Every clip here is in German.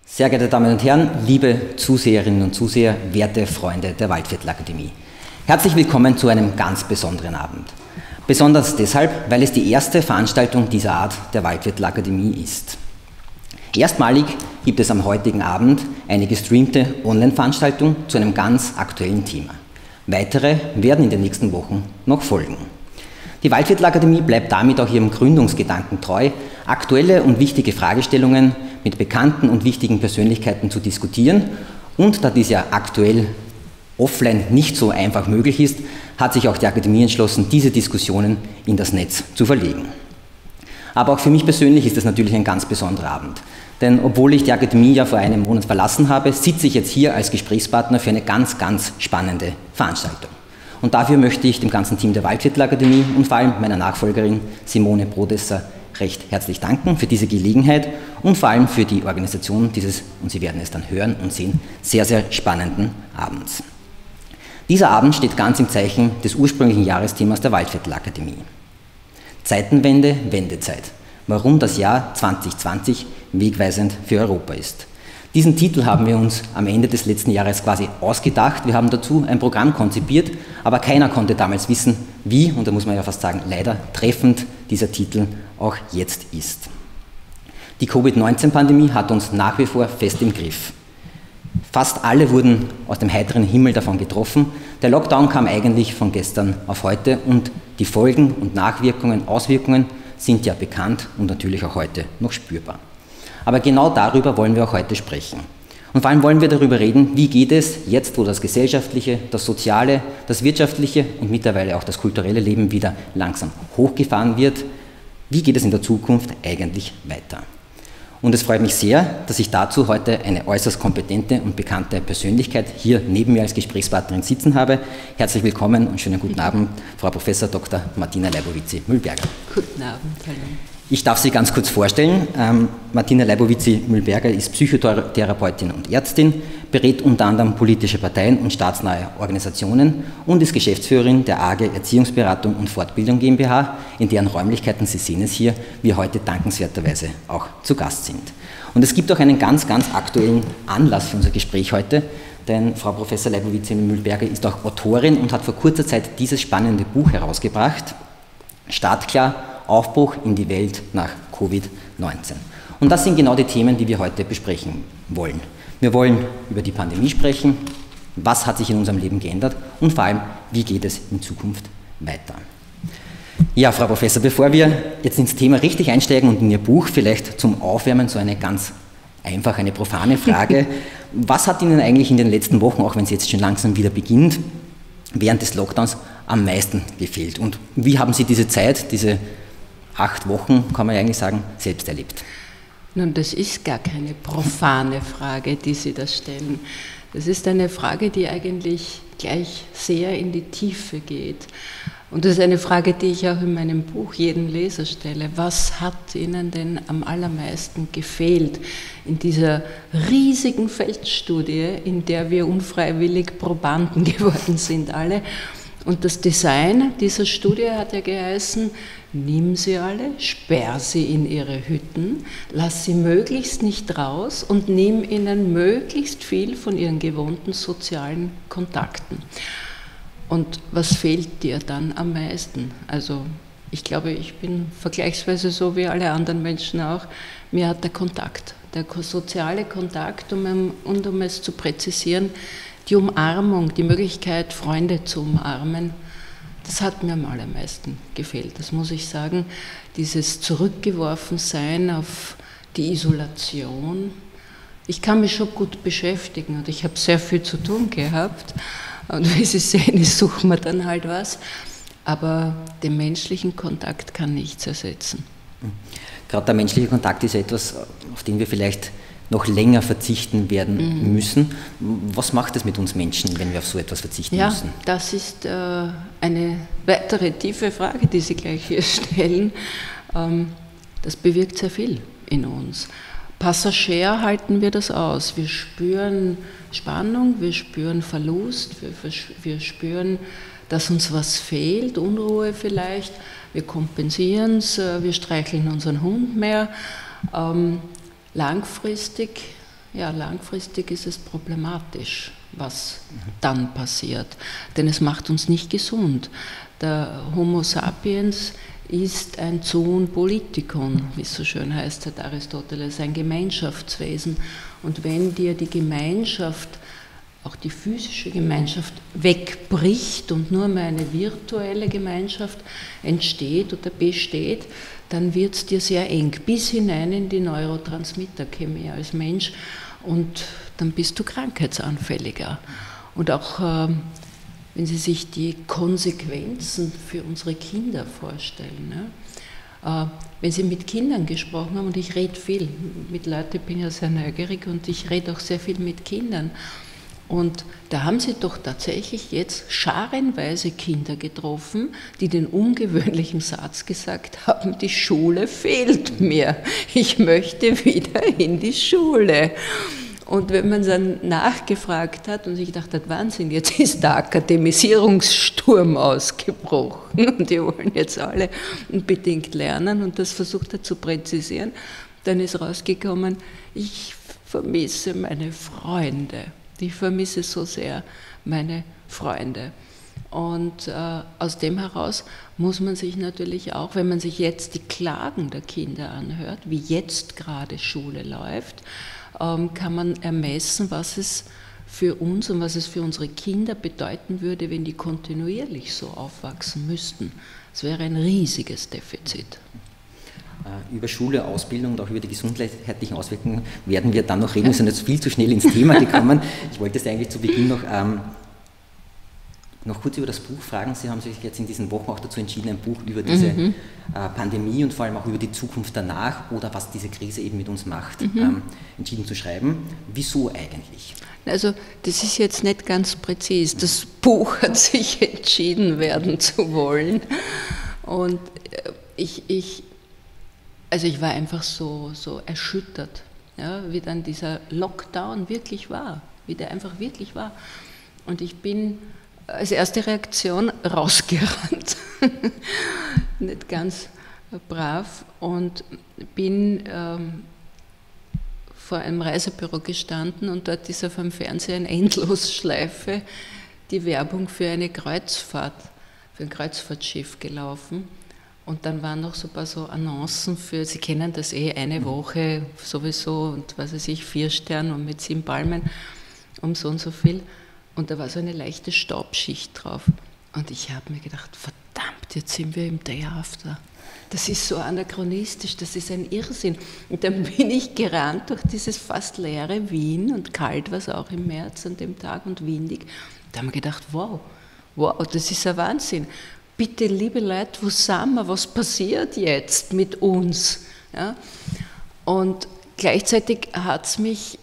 Sehr geehrte Damen und Herren, liebe Zuseherinnen und Zuseher, werte Freunde der Waldviertel-Akademie. Herzlich willkommen zu einem ganz besonderen Abend. Besonders deshalb, weil es die erste Veranstaltung dieser Art der Waldviertel-Akademie ist. Erstmalig gibt es am heutigen Abend eine gestreamte Online-Veranstaltung zu einem ganz aktuellen Thema. Weitere werden in den nächsten Wochen noch folgen. Die Waldviertel-Akademie bleibt damit auch ihrem Gründungsgedanken treu, aktuelle und wichtige Fragestellungen mit bekannten und wichtigen Persönlichkeiten zu diskutieren. Und da dies ja aktuell offline nicht so einfach möglich ist, hat sich auch die Akademie entschlossen, diese Diskussionen in das Netz zu verlegen. Aber auch für mich persönlich ist es natürlich ein ganz besonderer Abend. Denn obwohl ich die Akademie ja vor einem Monat verlassen habe, sitze ich jetzt hier als Gesprächspartner für eine ganz, ganz spannende Veranstaltung. Und dafür möchte ich dem ganzen Team der Waldviertel-Akademie und vor allem meiner Nachfolgerin Simone Brodesser recht herzlich danken für diese Gelegenheit und vor allem für die Organisation dieses, und Sie werden es dann hören und sehen, sehr, sehr spannenden Abends. Dieser Abend steht ganz im Zeichen des ursprünglichen Jahresthemas der Waldviertel-Akademie. Zeitenwende, Wendezeit. Warum das Jahr 2020 wegweisend für Europa ist. Diesen Titel haben wir uns am Ende des letzten Jahres quasi ausgedacht. Wir haben dazu ein Programm konzipiert, aber keiner konnte damals wissen, wie, und da muss man ja fast sagen, leider treffend dieser Titel auch jetzt ist. Die Covid-19-Pandemie hat uns nach wie vor fest im Griff. Fast alle wurden aus dem heiteren Himmel davon getroffen. Der Lockdown kam eigentlich von gestern auf heute und die Folgen und Nachwirkungen, Auswirkungen sind ja bekannt und natürlich auch heute noch spürbar. Aber genau darüber wollen wir auch heute sprechen. Und vor allem wollen wir darüber reden, wie geht es jetzt, wo das gesellschaftliche, das soziale, das wirtschaftliche und mittlerweile auch das kulturelle Leben wieder langsam hochgefahren wird, wie geht es in der Zukunft eigentlich weiter? Und es freut mich sehr, dass ich dazu heute eine äußerst kompetente und bekannte Persönlichkeit hier neben mir als Gesprächspartnerin sitzen habe. Herzlich willkommen und schönen guten Abend, Frau Prof. Dr. Martina Leibowitzy-Mühlberger. Guten Abend, hallo. Ich darf Sie ganz kurz vorstellen. Martina Leibowitzy-Mühlberger ist Psychotherapeutin und Ärztin, berät unter anderem politische Parteien und staatsnahe Organisationen und ist Geschäftsführerin der AGE Erziehungsberatung und Fortbildung GmbH, in deren Räumlichkeiten, Sie sehen es hier, wir heute dankenswerterweise auch zu Gast sind. Und es gibt auch einen ganz, ganz aktuellen Anlass für unser Gespräch heute, denn Frau Prof. Leibowitzy-Mühlberger ist auch Autorin und hat vor kurzer Zeit dieses spannende Buch herausgebracht, Startklar, Aufbruch in die Welt nach Covid-19. Und das sind genau die Themen, die wir heute besprechen wollen. Wir wollen über die Pandemie sprechen, was hat sich in unserem Leben geändert und vor allem, wie geht es in Zukunft weiter. Ja, Frau Professor, bevor wir jetzt ins Thema richtig einsteigen und in Ihr Buch, vielleicht zum Aufwärmen so eine ganz einfache, eine profane Frage. Was hat Ihnen eigentlich in den letzten Wochen, auch wenn es jetzt schon langsam wieder beginnt, während des Lockdowns am meisten gefehlt? Und wie haben Sie diese Zeit, diese 8 Wochen, kann man ja eigentlich sagen, selbst erlebt? Nun, das ist gar keine profane Frage, die Sie da stellen. Das ist eine Frage, die eigentlich gleich sehr in die Tiefe geht. Und das ist eine Frage, die ich auch in meinem Buch jedem Leser stelle. Was hat Ihnen denn am allermeisten gefehlt in dieser riesigen Feldstudie, in der wir unfreiwillig Probanden geworden sind alle? Und das Design dieser Studie hat ja geheißen, nimm sie alle, sperr sie in ihre Hütten, lass sie möglichst nicht raus und nimm ihnen möglichst viel von ihren gewohnten sozialen Kontakten. Und was fehlt dir dann am meisten? Also ich glaube, ich bin vergleichsweise so wie alle anderen Menschen auch, mir hat der Kontakt, der soziale Kontakt, um es zu präzisieren, die Umarmung, die Möglichkeit, Freunde zu umarmen, das hat mir am allermeisten gefehlt, das muss ich sagen. Dieses Zurückgeworfensein auf die Isolation. Ich kann mich schon gut beschäftigen und ich habe sehr viel zu tun gehabt. Und wie Sie sehen, ich suche mir dann halt was. Aber den menschlichen Kontakt kann nichts ersetzen. Gerade der menschliche Kontakt ist etwas, auf den wir vielleicht noch länger verzichten werden müssen. Was macht es mit uns Menschen, wenn wir auf so etwas verzichten müssen? Ja, das ist eine weitere tiefe Frage, die Sie gleich hier stellen. Das bewirkt sehr viel in uns. Passagier halten wir das aus. Wir spüren Spannung, wir spüren Verlust, wir spüren, dass uns was fehlt, Unruhe vielleicht. Wir kompensieren es, wir streicheln unseren Hund mehr. Langfristig Ja, langfristig ist es problematisch, was dann passiert, denn es macht uns nicht gesund. Der Homo sapiens ist ein Zoon politikon, wie es so schön heißt, sagt Aristoteles, ein Gemeinschaftswesen. Und wenn dir die Gemeinschaft, auch die physische Gemeinschaft, wegbricht und nur mehr eine virtuelle Gemeinschaft entsteht oder besteht, dann wird es dir sehr eng, bis hinein in die Neurotransmitterchemie als Mensch, und dann bist du krankheitsanfälliger. Und auch wenn Sie sich die Konsequenzen für unsere Kinder vorstellen, ne? Wenn Sie mit Kindern gesprochen haben, und ich rede viel mit Leuten, ich bin ja sehr neugierig und ich rede auch sehr viel mit Kindern, und da haben Sie doch tatsächlich jetzt scharenweise Kinder getroffen, die den ungewöhnlichen Satz gesagt haben, die Schule fehlt mir, ich möchte wieder in die Schule. Und wenn man dann nachgefragt hat und sich gedacht hat, Wahnsinn, jetzt ist der Akademisierungssturm ausgebrochen und die wollen jetzt alle unbedingt lernen und das versucht er zu präzisieren, dann ist rausgekommen, ich vermisse meine Freunde. Ich vermisse so sehr meine Freunde. Und aus dem heraus muss man sich natürlich auch, wenn man sich jetzt die Klagen der Kinder anhört, wie jetzt gerade Schule läuft, kann man ermessen, was es für uns und was es für unsere Kinder bedeuten würde, wenn die kontinuierlich so aufwachsen müssten. Es wäre ein riesiges Defizit. Über Schule, Ausbildung und auch über die gesundheitlichen Auswirkungen werden wir dann noch reden. Wir sind jetzt viel zu schnell ins Thema gekommen. Ich wollte es eigentlich zu Beginn noch kurz über das Buch fragen. Sie haben sich jetzt in diesen Wochen auch dazu entschieden, ein Buch über diese Pandemie und vor allem auch über die Zukunft danach oder was diese Krise eben mit uns macht, entschieden zu schreiben. Wieso eigentlich? Also das ist jetzt nicht ganz präzis. Das Buch hat sich entschieden werden zu wollen. Und ich war einfach so erschüttert, ja, wie dann dieser Lockdown wirklich war, wie der einfach wirklich war. Und ich bin als erste Reaktion rausgerannt, nicht ganz brav, und bin vor einem Reisebüro gestanden und dort ist auf dem Fernseher in Endlosschleife die Werbung für eine Kreuzfahrt, für ein Kreuzfahrtschiff gelaufen. Und dann waren noch so ein paar so Annoncen für, Sie kennen das eine Woche sowieso und was weiß ich, 4 Sterne und mit 7 Palmen um so und so viel. Und da war so eine leichte Staubschicht drauf. Und ich habe mir gedacht, verdammt, jetzt sind wir im Day After. Das ist so anachronistisch, das ist ein Irrsinn. Und dann bin ich gerannt durch dieses fast leere Wien und kalt war es auch im März an dem Tag und windig. Da haben wir gedacht, wow, das ist ein Wahnsinn. Bitte, liebe Leute, wo sind wir? Was passiert jetzt mit uns? Ja? Und gleichzeitig hat es mich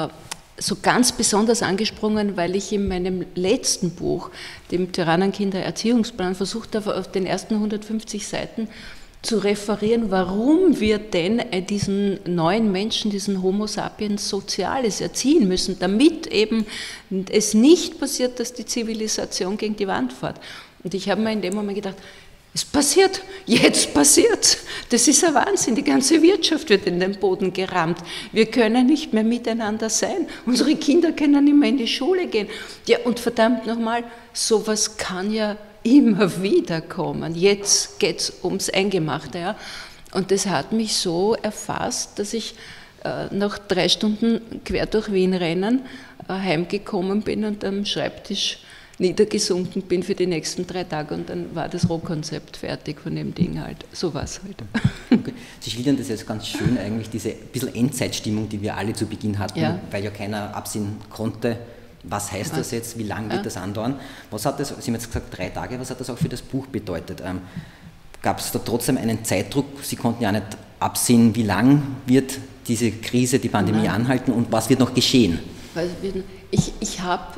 so ganz besonders angesprungen, weil ich in meinem letzten Buch, dem Tyrannenkinder-Erziehungsplan, versucht habe, auf den ersten 150 Seiten zu referieren, warum wir denn diesen neuen Menschen, diesen Homo sapiens Soziales erziehen müssen, damit eben es nicht passiert, dass die Zivilisation gegen die Wand fährt. Und ich habe mir in dem Moment gedacht, es passiert, jetzt passiert. Das ist ein Wahnsinn, die ganze Wirtschaft wird in den Boden gerammt. Wir können nicht mehr miteinander sein. Unsere Kinder können nicht mehr in die Schule gehen. Ja, und verdammt nochmal, sowas kann ja immer wieder kommen. Jetzt geht es ums Eingemachte. Ja? Und das hat mich so erfasst, dass ich nach 3 Stunden quer durch Wien rennen heimgekommen bin und am Schreibtisch niedergesunken bin für die nächsten 3 Tage und dann war das Rohkonzept fertig von dem Ding halt. So war es halt. Okay. Sie schildern das jetzt ganz schön eigentlich, diese bisschen Endzeitstimmung, die wir alle zu Beginn hatten, ja, weil ja keiner absehen konnte, was heißt das jetzt, wie lange wird das andauern. Was hat das, Sie haben jetzt gesagt 3 Tage, was hat das auch für das Buch bedeutet? Gab es da trotzdem einen Zeitdruck? Sie konnten ja nicht absehen, wie lang diese Krise, die Pandemie anhalten und was wird noch geschehen? Ich habe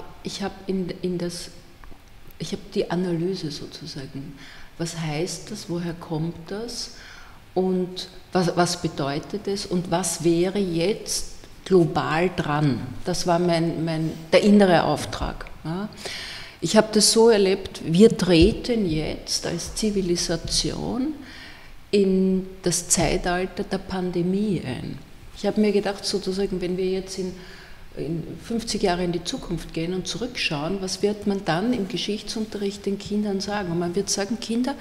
die Analyse sozusagen. Was heißt das, woher kommt das und was bedeutet es und was wäre jetzt global dran? Das war der innere Auftrag. Ja. Ich habe das so erlebt, wir treten jetzt als Zivilisation in das Zeitalter der Pandemie ein. Ich habe mir gedacht, sozusagen, wenn wir jetzt in 50 Jahre in die Zukunft gehen und zurückschauen, was wird man dann im Geschichtsunterricht den Kindern sagen? Und man wird sagen, Kinder,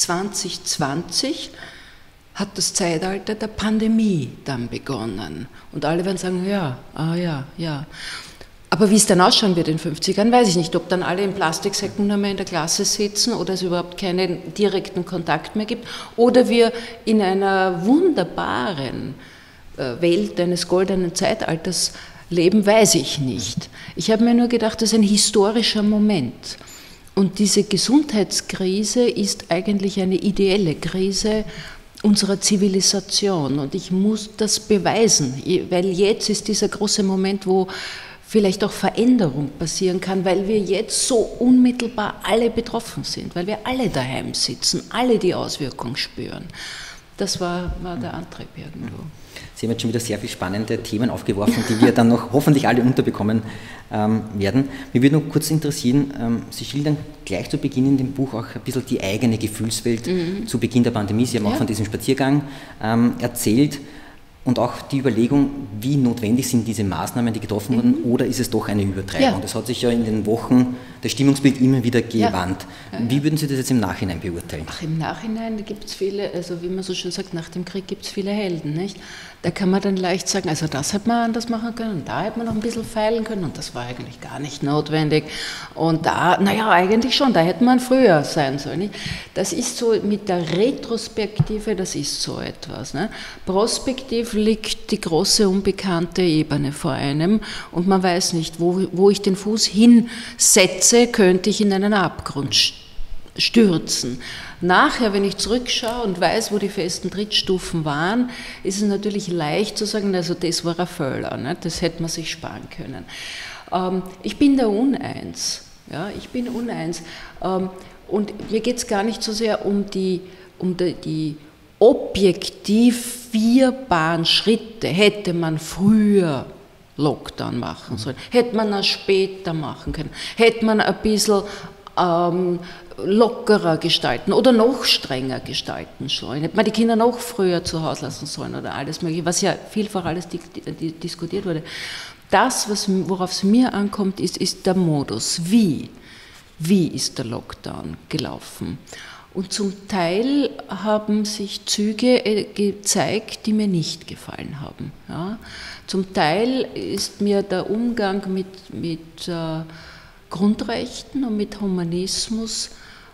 2020 hat das Zeitalter der Pandemie dann begonnen. Und alle werden sagen, ja, ja. Aber wie es dann ausschauen wird in 50 Jahren, weiß ich nicht. Ob dann alle in Plastiksäcken nur mehr in der Klasse sitzen oder es überhaupt keinen direkten Kontakt mehr gibt oder wir in einer wunderbaren Welt eines goldenen Zeitalters leben, weiß ich nicht. Ich habe mir nur gedacht, das ist ein historischer Moment. Und diese Gesundheitskrise ist eigentlich eine ideelle Krise unserer Zivilisation. Und ich muss das beweisen, weil jetzt ist dieser große Moment, wo vielleicht auch Veränderung passieren kann, weil wir jetzt so unmittelbar alle betroffen sind, weil wir alle daheim sitzen, alle die Auswirkung spüren. Das war der Antrieb irgendwo. Sie haben jetzt schon wieder sehr viele spannende Themen aufgeworfen, die wir dann noch hoffentlich alle unterbekommen werden. Mich würde noch kurz interessieren, Sie schildern gleich zu Beginn in dem Buch auch ein bisschen die eigene Gefühlswelt zu Beginn der Pandemie. Sie haben auch von diesem Spaziergang erzählt und auch die Überlegung, wie notwendig sind diese Maßnahmen, die getroffen wurden, oder ist es doch eine Übertreibung? Ja. Das hat sich ja in den Wochen das Stimmungsbild immer wieder gewandt. Ja. Wie würden Sie das jetzt im Nachhinein beurteilen? Ach, im Nachhinein gibt es viele, also wie man so schön sagt, nach dem Krieg gibt es viele Helden, nicht? Da kann man dann leicht sagen, also das hätte man anders machen können, und da hätte man noch ein bisschen feilen können und das war eigentlich gar nicht notwendig. Und da, naja, eigentlich schon, da hätte man früher sein sollen. Nicht? Das ist so mit der Retrospektive, das ist so etwas. Ne? Prospektiv liegt die große unbekannte Ebene vor einem und man weiß nicht, wo ich den Fuß hinsetze, könnte ich in einen Abgrund stürzen. Nachher, wenn ich zurückschaue und weiß, wo die festen Trittstufen waren, ist es natürlich leicht zu sagen, also das war ein Fehler, ne? Das hätte man sich sparen können. Ich bin da uneins. Ja, ich bin uneins. Und mir geht es gar nicht so sehr um die objektiv vierbaren Schritte. Hätte man früher Lockdown machen sollen, hätte man auch später machen können, hätte man ein bisschen lockerer gestalten oder noch strenger gestalten sollen. Hätte man die Kinder noch früher zu Hause lassen sollen oder alles Mögliche, was ja vielfach alles diskutiert wurde. Das, worauf es mir ankommt, ist der Modus. Wie ist der Lockdown gelaufen? Und zum Teil haben sich Züge gezeigt, die mir nicht gefallen haben. Ja? Zum Teil ist mir der Umgang mit Grundrechten und mit Humanismus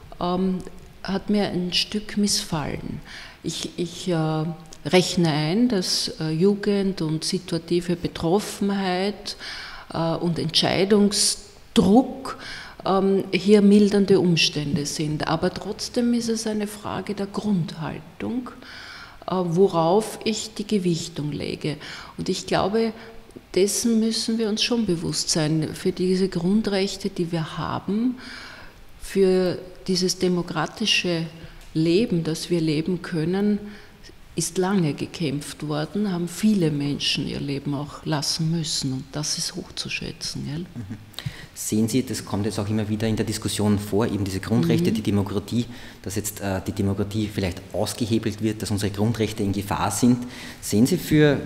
hat mir ein Stück missfallen. Ich rechne ein, dass Jugend und situative Betroffenheit und Entscheidungsdruck hier mildernde Umstände sind. Aber trotzdem ist es eine Frage der Grundhaltung, worauf ich die Gewichtung lege. Und ich glaube, dessen müssen wir uns schon bewusst sein, für diese Grundrechte, die wir haben, für dieses demokratische Leben, das wir leben können, ist lange gekämpft worden, haben viele Menschen ihr Leben auch lassen müssen und das ist hochzuschätzen. Gell? Sehen Sie, das kommt jetzt auch immer wieder in der Diskussion vor, eben diese Grundrechte, die Demokratie, dass jetzt die Demokratie vielleicht ausgehebelt wird, dass unsere Grundrechte in Gefahr sind. Sehen Sie für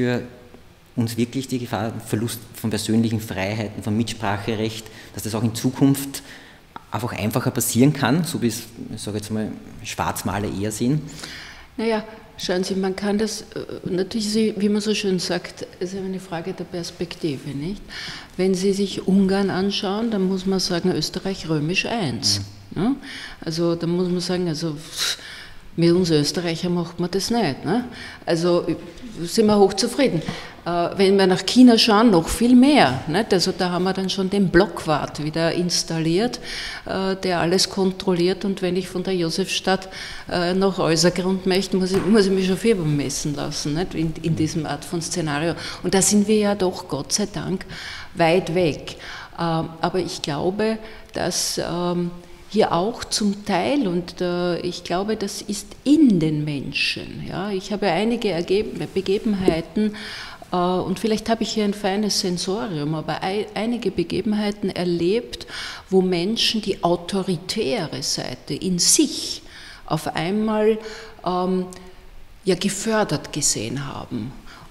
uns wirklich die Gefahr, Verlust von persönlichen Freiheiten, von Mitspracherecht, dass das auch in Zukunft einfach einfacher passieren kann, so wie es, ich sage jetzt mal, Schwarzmaler eher sehen? Naja, schauen Sie, man kann das, natürlich, wie man so schön sagt, es ist eine Frage der Perspektive, nicht? Wenn Sie sich Ungarn anschauen, dann muss man sagen, Österreich römisch 1. Ja? Also da muss man sagen, also mit uns Österreicher macht man das nicht. Ne? Also sind wir hochzufrieden. Wenn wir nach China schauen, noch viel mehr. Nicht? Also da haben wir dann schon den Blockwart wieder installiert, der alles kontrolliert. Und wenn ich von der Josefstadt nach Äußergrund möchte, muss ich mich schon Fieber messen lassen, nicht? In diesem Art von Szenario. Und da sind wir ja doch, Gott sei Dank, weit weg. Aber ich glaube, dass hier auch zum Teil, und ich glaube, das ist in den Menschen. Ja? Ich habe einige Begebenheiten, und vielleicht habe ich hier ein feines Sensorium, aber einige Begebenheiten erlebt, wo Menschen die autoritäre Seite in sich auf einmal gefördert gesehen haben.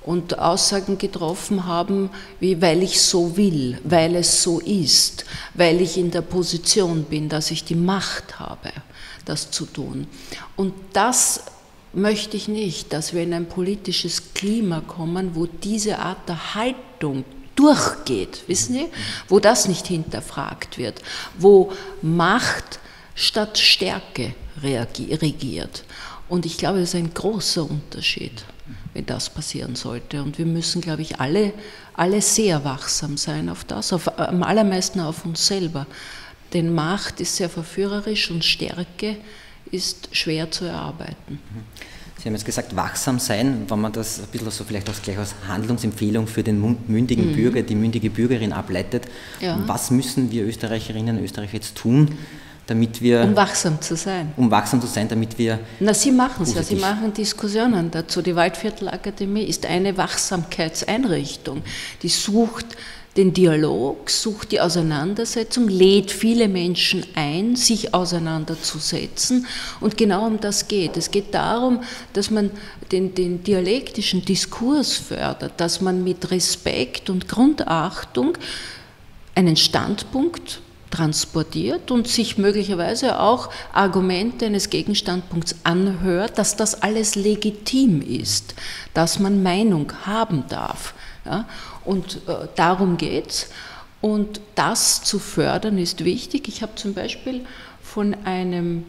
und Aussagen getroffen haben, wie weil ich so will, weil es so ist, weil ich in der Position bin, dass ich die Macht habe, das zu tun. Und das möchte ich nicht, dass wir in ein politisches Klima kommen, wo diese Art der Haltung durchgeht, wissen Sie, wo das nicht hinterfragt wird, wo Macht statt Stärke regiert. Und ich glaube, das ist ein großer Unterschied, wenn das passieren sollte. Und wir müssen, glaube ich, alle sehr wachsam sein auf das, am allermeisten auf uns selber. Denn Macht ist sehr verführerisch und Stärke ist schwer zu erarbeiten. Sie haben jetzt gesagt, wachsam sein, wenn man das ein bisschen so vielleicht auch gleich als Handlungsempfehlung für den mündigen Bürger, die mündige Bürgerin ableitet. Ja. Was müssen wir Österreicherinnen und Österreicher jetzt tun, damit wir... Um wachsam zu sein. Um wachsam zu sein, damit wir... Na, Sie machen es ja, Sie machen Diskussionen dazu. Die Waldviertelakademie ist eine Wachsamkeitseinrichtung, die sucht den Dialog, sucht die Auseinandersetzung, lädt viele Menschen ein, sich auseinanderzusetzen. Und genau um das geht. Es geht darum, dass man den dialektischen Diskurs fördert, dass man mit Respekt und Grundachtung einen Standpunkt transportiert und sich möglicherweise auch Argumente eines Gegenstandpunkts anhört, dass das alles legitim ist, dass man Meinung haben darf. Ja? Und darum geht es. Und das zu fördern ist wichtig. Ich habe zum Beispiel von einem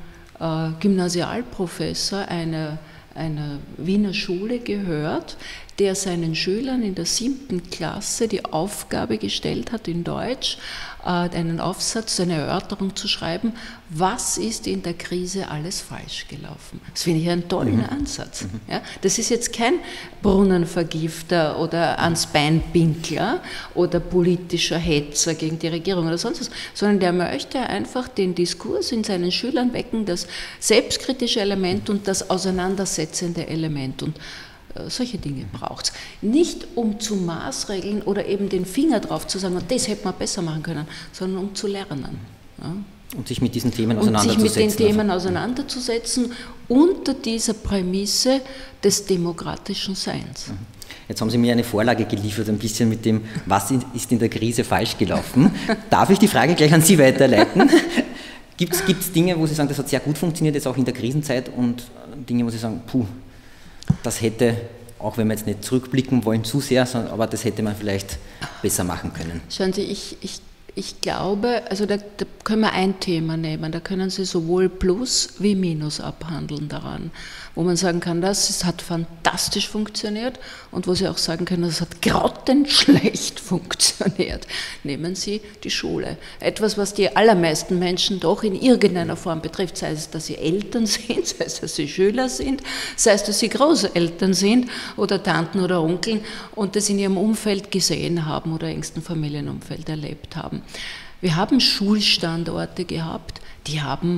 Gymnasialprofessor einer Wiener Schule gehört, der seinen Schülern in der 7. Klasse die Aufgabe gestellt hat, in Deutsch einen Aufsatz, eine Erörterung zu schreiben, was ist in der Krise alles falsch gelaufen. Das finde ich einen tollen Ansatz. Ja, das ist jetzt kein Brunnenvergifter oder ans Bein Pinkler oder politischer Hetzer gegen die Regierung oder sonst was, sondern der möchte einfach den Diskurs in seinen Schülern wecken, das selbstkritische Element und das auseinandersetzende Element. Und solche Dinge braucht es. Nicht um zu maßregeln oder eben den Finger drauf zu sagen, und das hätte man besser machen können, sondern um zu lernen. Ja? Und sich mit diesen Themen auseinanderzusetzen. Und sich mit den Themen auseinanderzusetzen unter dieser Prämisse des demokratischen Seins. Jetzt haben Sie mir eine Vorlage geliefert, ein bisschen mit dem, was ist in der Krise falsch gelaufen. Darf ich die Frage gleich an Sie weiterleiten? Gibt es Dinge, wo Sie sagen, das hat sehr gut funktioniert, jetzt auch in der Krisenzeit, und Dinge, wo Sie sagen, puh, das hätte, auch wenn wir jetzt nicht zurückblicken wollen zu sehr, aber das hätte man vielleicht besser machen können. Schauen Sie, ich glaube, also da können wir ein Thema nehmen, da können Sie sowohl Plus wie Minus abhandeln daran, wo man sagen kann, das hat fantastisch funktioniert und wo Sie auch sagen können, das hat grottenschlecht funktioniert. Nehmen Sie die Schule. Etwas, was die allermeisten Menschen doch in irgendeiner Form betrifft, sei es, dass sie Eltern sind, sei es, dass sie Schüler sind, sei es, dass sie Großeltern sind oder Tanten oder Onkeln und das in ihrem Umfeld gesehen haben oder engsten Familienumfeld erlebt haben. Wir haben Schulstandorte gehabt, die haben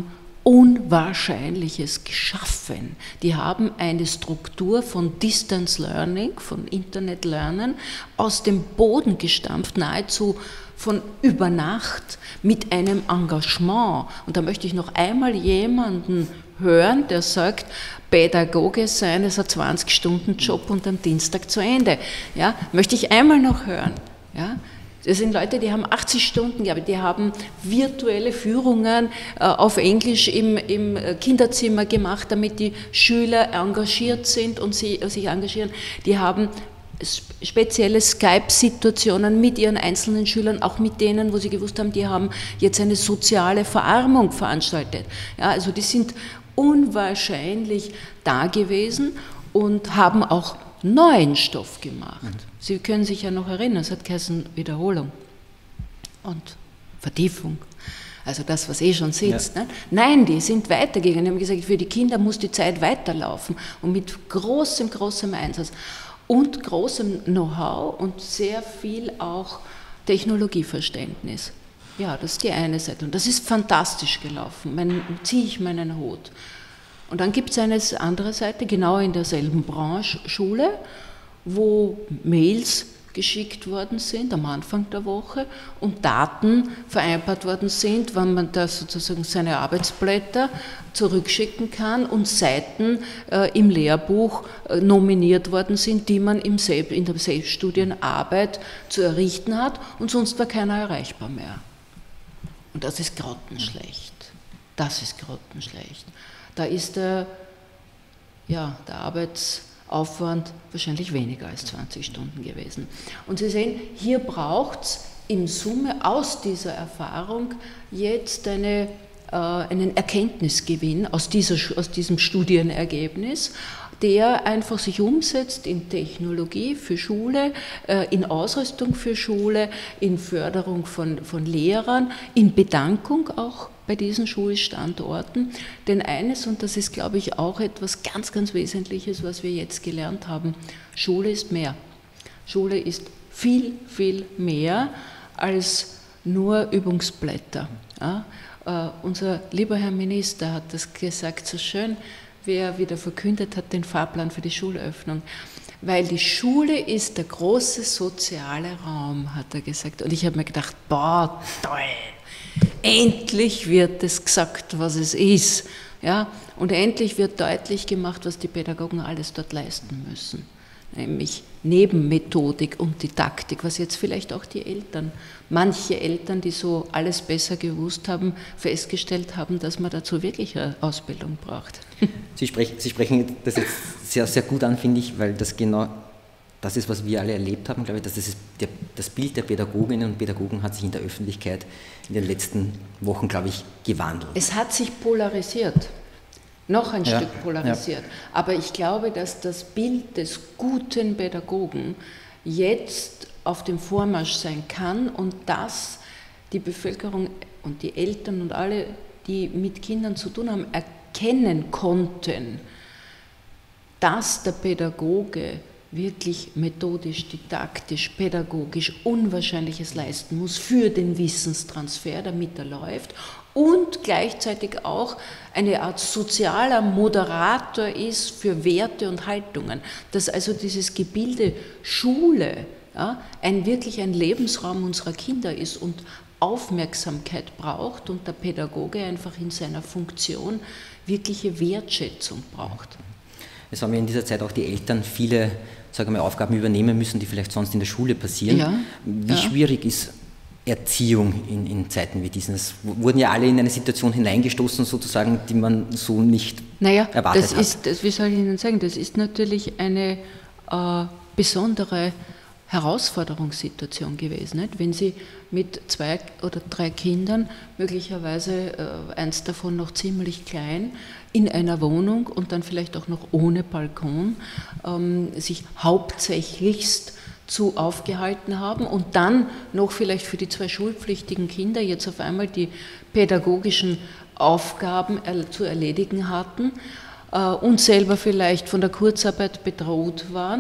Unwahrscheinliches geschaffen. Die haben eine Struktur von Distance Learning, von Internet Lernen aus dem Boden gestampft, nahezu von über Nacht mit einem Engagement. Und da möchte ich noch einmal jemanden hören, der sagt, Pädagoge sein, ist ein 20-Stunden-Job und am Dienstag zu Ende. Ja, möchte ich einmal noch hören. Ja. Das sind Leute, die haben 80 Stunden gearbeitet, die haben virtuelle Führungen auf Englisch im Kinderzimmer gemacht, damit die Schüler engagiert sind und sich engagieren. Die haben spezielle Skype-Situationen mit ihren einzelnen Schülern, auch mit denen, wo sie gewusst haben, die haben jetzt eine soziale Verarmung veranstaltet. Ja, also die sind unwahrscheinlich da gewesen und haben auch neuen Stoff gemacht. Sie können sich ja noch erinnern, es hat geheißen Wiederholung und Vertiefung. Also das, was schon sitzt. Ja. Ne? Nein, die sind weitergegangen. Die haben gesagt, für die Kinder muss die Zeit weiterlaufen und mit großem Einsatz und großem Know-how und sehr viel auch Technologieverständnis. Ja, das ist die eine Seite und das ist fantastisch gelaufen. Ziehe ich meinen Hut. Und dann gibt es eine andere Seite, genau in derselben Branche, Schule, wo Mails geschickt worden sind am Anfang der Woche und Daten vereinbart worden sind, wann man da sozusagen seine Arbeitsblätter zurückschicken kann und Seiten im Lehrbuch nominiert worden sind, die man in der Selbststudienarbeit zu errichten hat, und sonst war keiner erreichbar mehr. Und das ist grottenschlecht. Das ist grottenschlecht. Da ist der Arbeitsaufwand wahrscheinlich weniger als 20 Stunden gewesen. Und Sie sehen, hier braucht es in Summe aus dieser Erfahrung jetzt einen Erkenntnisgewinn aus diesem Studienergebnis, der einfach sich umsetzt in Technologie für Schule, in Ausrüstung für Schule, in Förderung von Lehrern, in Bedankung auch bei diesen Schulstandorten. Denn eines, und das ist, glaube ich, auch etwas ganz, ganz Wesentliches, was wir jetzt gelernt haben: Schule ist mehr. Schule ist viel, viel mehr als nur Übungsblätter. Ja? Unser lieber Herr Minister hat das gesagt so schön, wie er wieder verkündet hat, den Fahrplan für die Schulöffnung. Weil die Schule ist der große soziale Raum, hat er gesagt. Und ich habe mir gedacht, boah, toll, endlich wird es gesagt, was es ist. Ja? Und endlich wird deutlich gemacht, was die Pädagogen alles dort leisten müssen. Nämlich neben Methodik und Didaktik, was jetzt vielleicht auch manche Eltern, die so alles besser gewusst haben, festgestellt haben, dass man dazu wirklich eine Ausbildung braucht. Sie sprechen das jetzt sehr, sehr gut an, finde ich, weil das genau das ist, was wir alle erlebt haben, glaube ich. Das Bild der Pädagoginnen und Pädagogen hat sich in der Öffentlichkeit in den letzten Wochen, glaube ich, gewandelt. Es hat sich polarisiert. Noch ein Stück polarisiert. Ja. Aber ich glaube, dass das Bild des guten Pädagogen jetzt auf dem Vormarsch sein kann und dass die Bevölkerung und die Eltern und alle, die mit Kindern zu tun haben, erkennen konnten, dass der Pädagoge wirklich methodisch, didaktisch, pädagogisch Unwahrscheinliches leisten muss für den Wissenstransfer, damit er läuft, und gleichzeitig auch eine Art sozialer Moderator ist für Werte und Haltungen. Dass also dieses Gebilde Schule wirklich ein Lebensraum unserer Kinder ist und Aufmerksamkeit braucht und der Pädagoge einfach in seiner Funktion wirkliche Wertschätzung braucht. Es haben ja in dieser Zeit auch die Eltern viele, sagen wir, Aufgaben übernehmen müssen, die vielleicht sonst in der Schule passieren. Ja, wie schwierig ist Erziehung in Zeiten wie diesen? Es wurden ja alle in eine Situation hineingestoßen, sozusagen, die man so nicht erwartet hat. Wie soll ich Ihnen sagen, das ist natürlich eine besondere Herausforderungssituation gewesen. Nicht? Wenn Sie mit 2 oder 3 Kindern, möglicherweise eins davon noch ziemlich klein, in einer Wohnung und dann vielleicht auch noch ohne Balkon, sich hauptsächlichst zu aufgehalten haben und dann noch vielleicht für die 2 schulpflichtigen Kinder jetzt auf einmal die pädagogischen Aufgaben zu erledigen hatten und selber vielleicht von der Kurzarbeit bedroht waren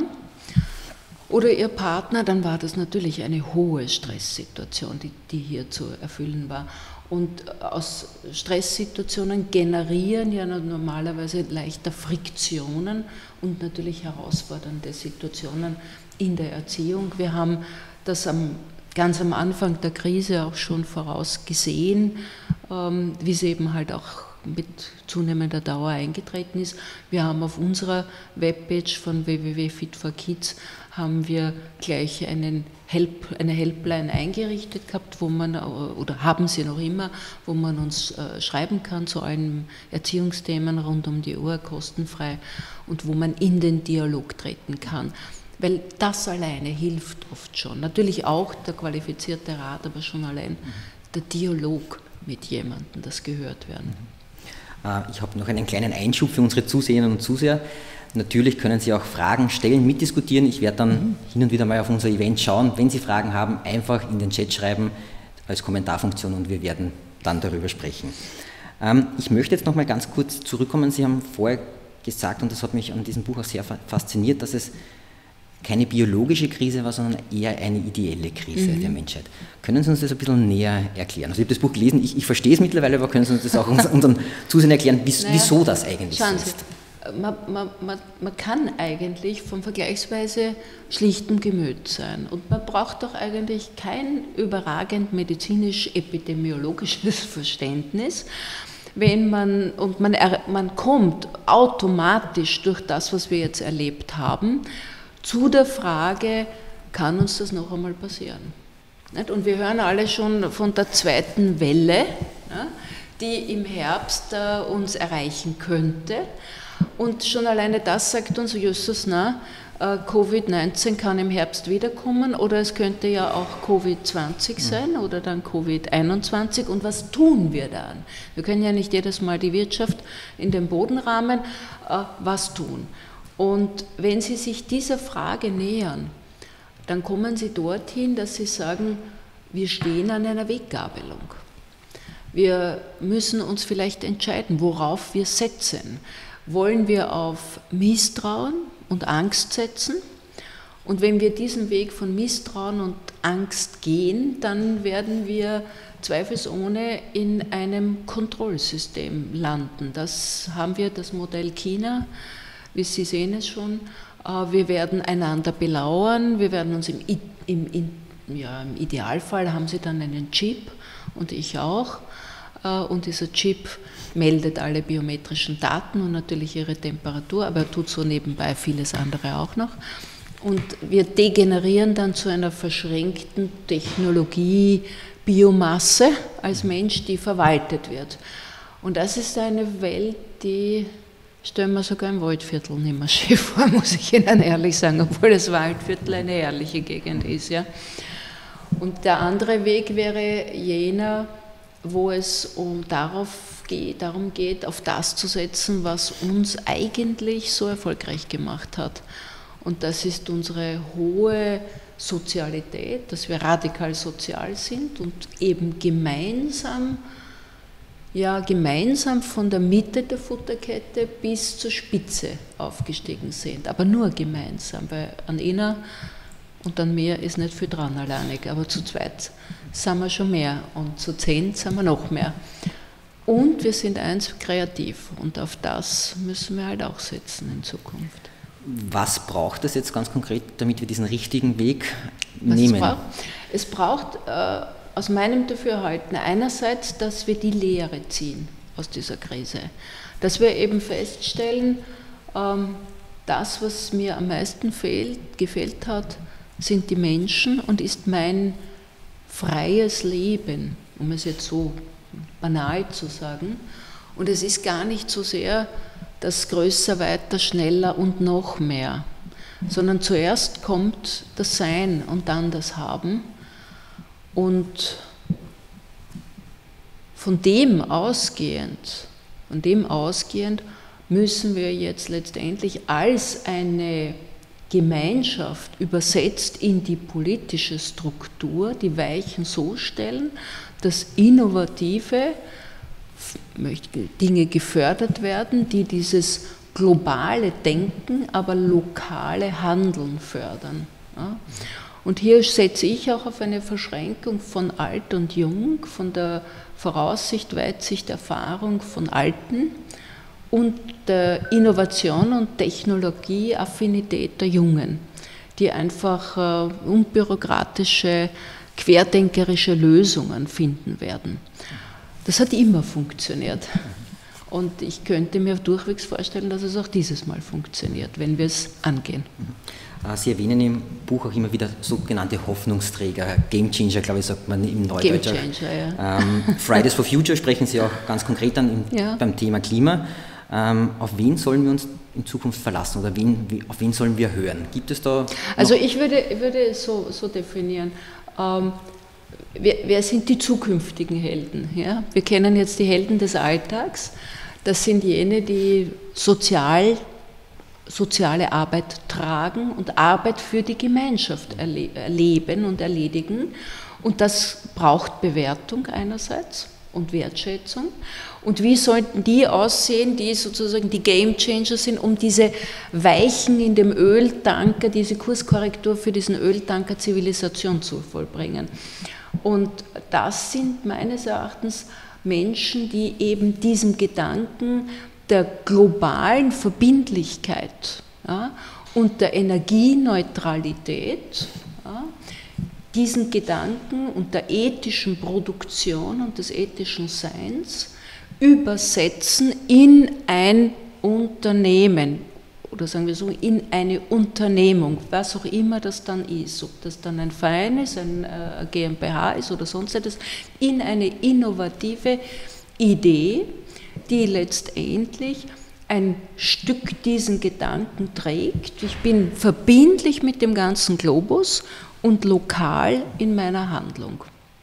oder ihr Partner, dann war das natürlich eine hohe Stresssituation, die hier zu erfüllen war. Und aus Stresssituationen generieren ja normalerweise leichter Friktionen und natürlich herausfordernde Situationen in der Erziehung. Wir haben das ganz am Anfang der Krise auch schon vorausgesehen, wie es eben halt auch mit zunehmender Dauer eingetreten ist. Wir haben auf unserer Webpage von www.fit4kids haben wir gleich eine Helpline eingerichtet gehabt, wo man, oder haben sie noch immer, wo man uns schreiben kann zu allen Erziehungsthemen rund um die Uhr, kostenfrei, und wo man in den Dialog treten kann. Weil das alleine hilft oft schon. Natürlich auch der qualifizierte Rat, aber schon allein der Dialog mit jemandem, das gehört werden. Ich habe noch einen kleinen Einschub für unsere Zuseherinnen und Zuseher. Natürlich können Sie auch Fragen stellen, mitdiskutieren. Ich werde dann hin und wieder mal auf unser Event schauen. Wenn Sie Fragen haben, einfach in den Chat schreiben als Kommentarfunktion und wir werden dann darüber sprechen. Ich möchte jetzt noch mal ganz kurz zurückkommen. Sie haben vorher gesagt, und das hat mich an diesem Buch auch sehr fasziniert, dass es keine biologische Krise war, sondern eher eine ideelle Krise der Menschheit. Können Sie uns das ein bisschen näher erklären? Also ich habe das Buch gelesen, ich verstehe es mittlerweile, aber können Sie uns das auch unseren Zusehern erklären, wieso das eigentlich so ist? man kann eigentlich von vergleichsweise schlichtem Gemüt sein und man braucht doch eigentlich kein überragend medizinisch-epidemiologisches Verständnis, wenn man kommt automatisch durch das, was wir jetzt erlebt haben, zu der Frage, kann uns das noch einmal passieren? Und wir hören alle schon von der zweiten Welle, die im Herbst uns erreichen könnte. Und schon alleine das sagt uns, Justus, Covid-19 kann im Herbst wiederkommen oder es könnte ja auch Covid-20 sein oder dann Covid-21. Und was tun wir dann? Wir können ja nicht jedes Mal die Wirtschaft in den Boden rahmen. Was tun? Und wenn Sie sich dieser Frage nähern, dann kommen Sie dorthin, dass Sie sagen, wir stehen an einer Weggabelung. Wir müssen uns vielleicht entscheiden, worauf wir setzen. Wollen wir auf Misstrauen und Angst setzen? Und wenn wir diesen Weg von Misstrauen und Angst gehen, dann werden wir zweifelsohne in einem Kontrollsystem landen. Das haben wir, das Modell China, wie Sie sehen es schon. Wir werden einander belauern, wir werden uns im Idealfall haben Sie dann einen Chip und ich auch. Und dieser Chip meldet alle biometrischen Daten und natürlich ihre Temperatur, aber er tut so nebenbei vieles andere auch noch. Und wir degenerieren dann zu einer verschränkten Technologie-Biomasse als Mensch, die verwaltet wird. Und das ist eine Welt, die stellen wir sogar im Waldviertel nicht mehr schön vor, muss ich Ihnen ehrlich sagen, obwohl das Waldviertel eine herrliche Gegend ist. Ja. Und der andere Weg wäre jener, wo es darum geht, auf das zu setzen, was uns eigentlich so erfolgreich gemacht hat. Und das ist unsere hohe Sozialität, dass wir radikal sozial sind und eben gemeinsam von der Mitte der Futterkette bis zur Spitze aufgestiegen sind. Aber nur gemeinsam, weil an einer und an mir ist nicht viel dran alleinig, aber zu zweit sind wir schon mehr und zu 10 sind wir noch mehr. Und wir sind kreativ und auf das müssen wir halt auch setzen in Zukunft. Was braucht es jetzt ganz konkret, damit wir diesen richtigen Weg nehmen? Es braucht aus meinem Dafürhalten einerseits, dass wir die Lehre ziehen aus dieser Krise, dass wir eben feststellen, das, was mir am meisten gefehlt hat, sind die Menschen und ist mein freies Leben, um es jetzt so banal zu sagen. Und es ist gar nicht so sehr das Größer, Weiter, Schneller und noch mehr, sondern zuerst kommt das Sein und dann das Haben. Und von dem ausgehend müssen wir jetzt letztendlich als eine Gemeinschaft übersetzt in die politische Struktur die Weichen so stellen, dass innovative Dinge gefördert werden, die dieses globale Denken, aber lokale Handeln fördern. Und hier setze ich auch auf eine Verschränkung von Alt und Jung, von der Voraussicht, Weitsicht, Erfahrung von Alten und der Innovation und Technologieaffinität der Jungen, die einfach unbürokratische, querdenkerische Lösungen finden werden. Das hat immer funktioniert und ich könnte mir durchwegs vorstellen, dass es auch dieses Mal funktioniert, wenn wir es angehen. Sie erwähnen im Buch auch immer wieder sogenannte Hoffnungsträger, Game Changer, glaube ich, sagt man im Neudeutsch. Game Changer, ja. Fridays for Future sprechen Sie auch ganz konkret an beim Thema Klima. Auf wen sollen wir uns in Zukunft verlassen oder auf wen sollen wir hören? Gibt es da? Also ich würde es so definieren. Wer sind die zukünftigen Helden? Ja? Wir kennen jetzt die Helden des Alltags. Das sind jene, die soziale Arbeit tragen und Arbeit für die Gemeinschaft erleben und erledigen. Und das braucht Bewertung einerseits und Wertschätzung. Und wie sollten die aussehen, die sozusagen die Game Changer sind, um diese Weichen in dem Öltanker, diese Kurskorrektur für diesen Öltanker Zivilisation zu vollbringen? Und das sind meines Erachtens Menschen, die eben diesem Gedanken der globalen Verbindlichkeit, ja, und der Energieneutralität, ja, diesen Gedanken und der ethischen Produktion und des ethischen Seins übersetzen in ein Unternehmen oder sagen wir so, in eine Unternehmung, was auch immer das dann ist, ob das dann ein Verein ist, ein GmbH ist oder sonst etwas, in eine innovative Idee, die letztendlich ein Stück diesen Gedanken trägt. Ich bin verbindlich mit dem ganzen Globus und lokal in meiner Handlung.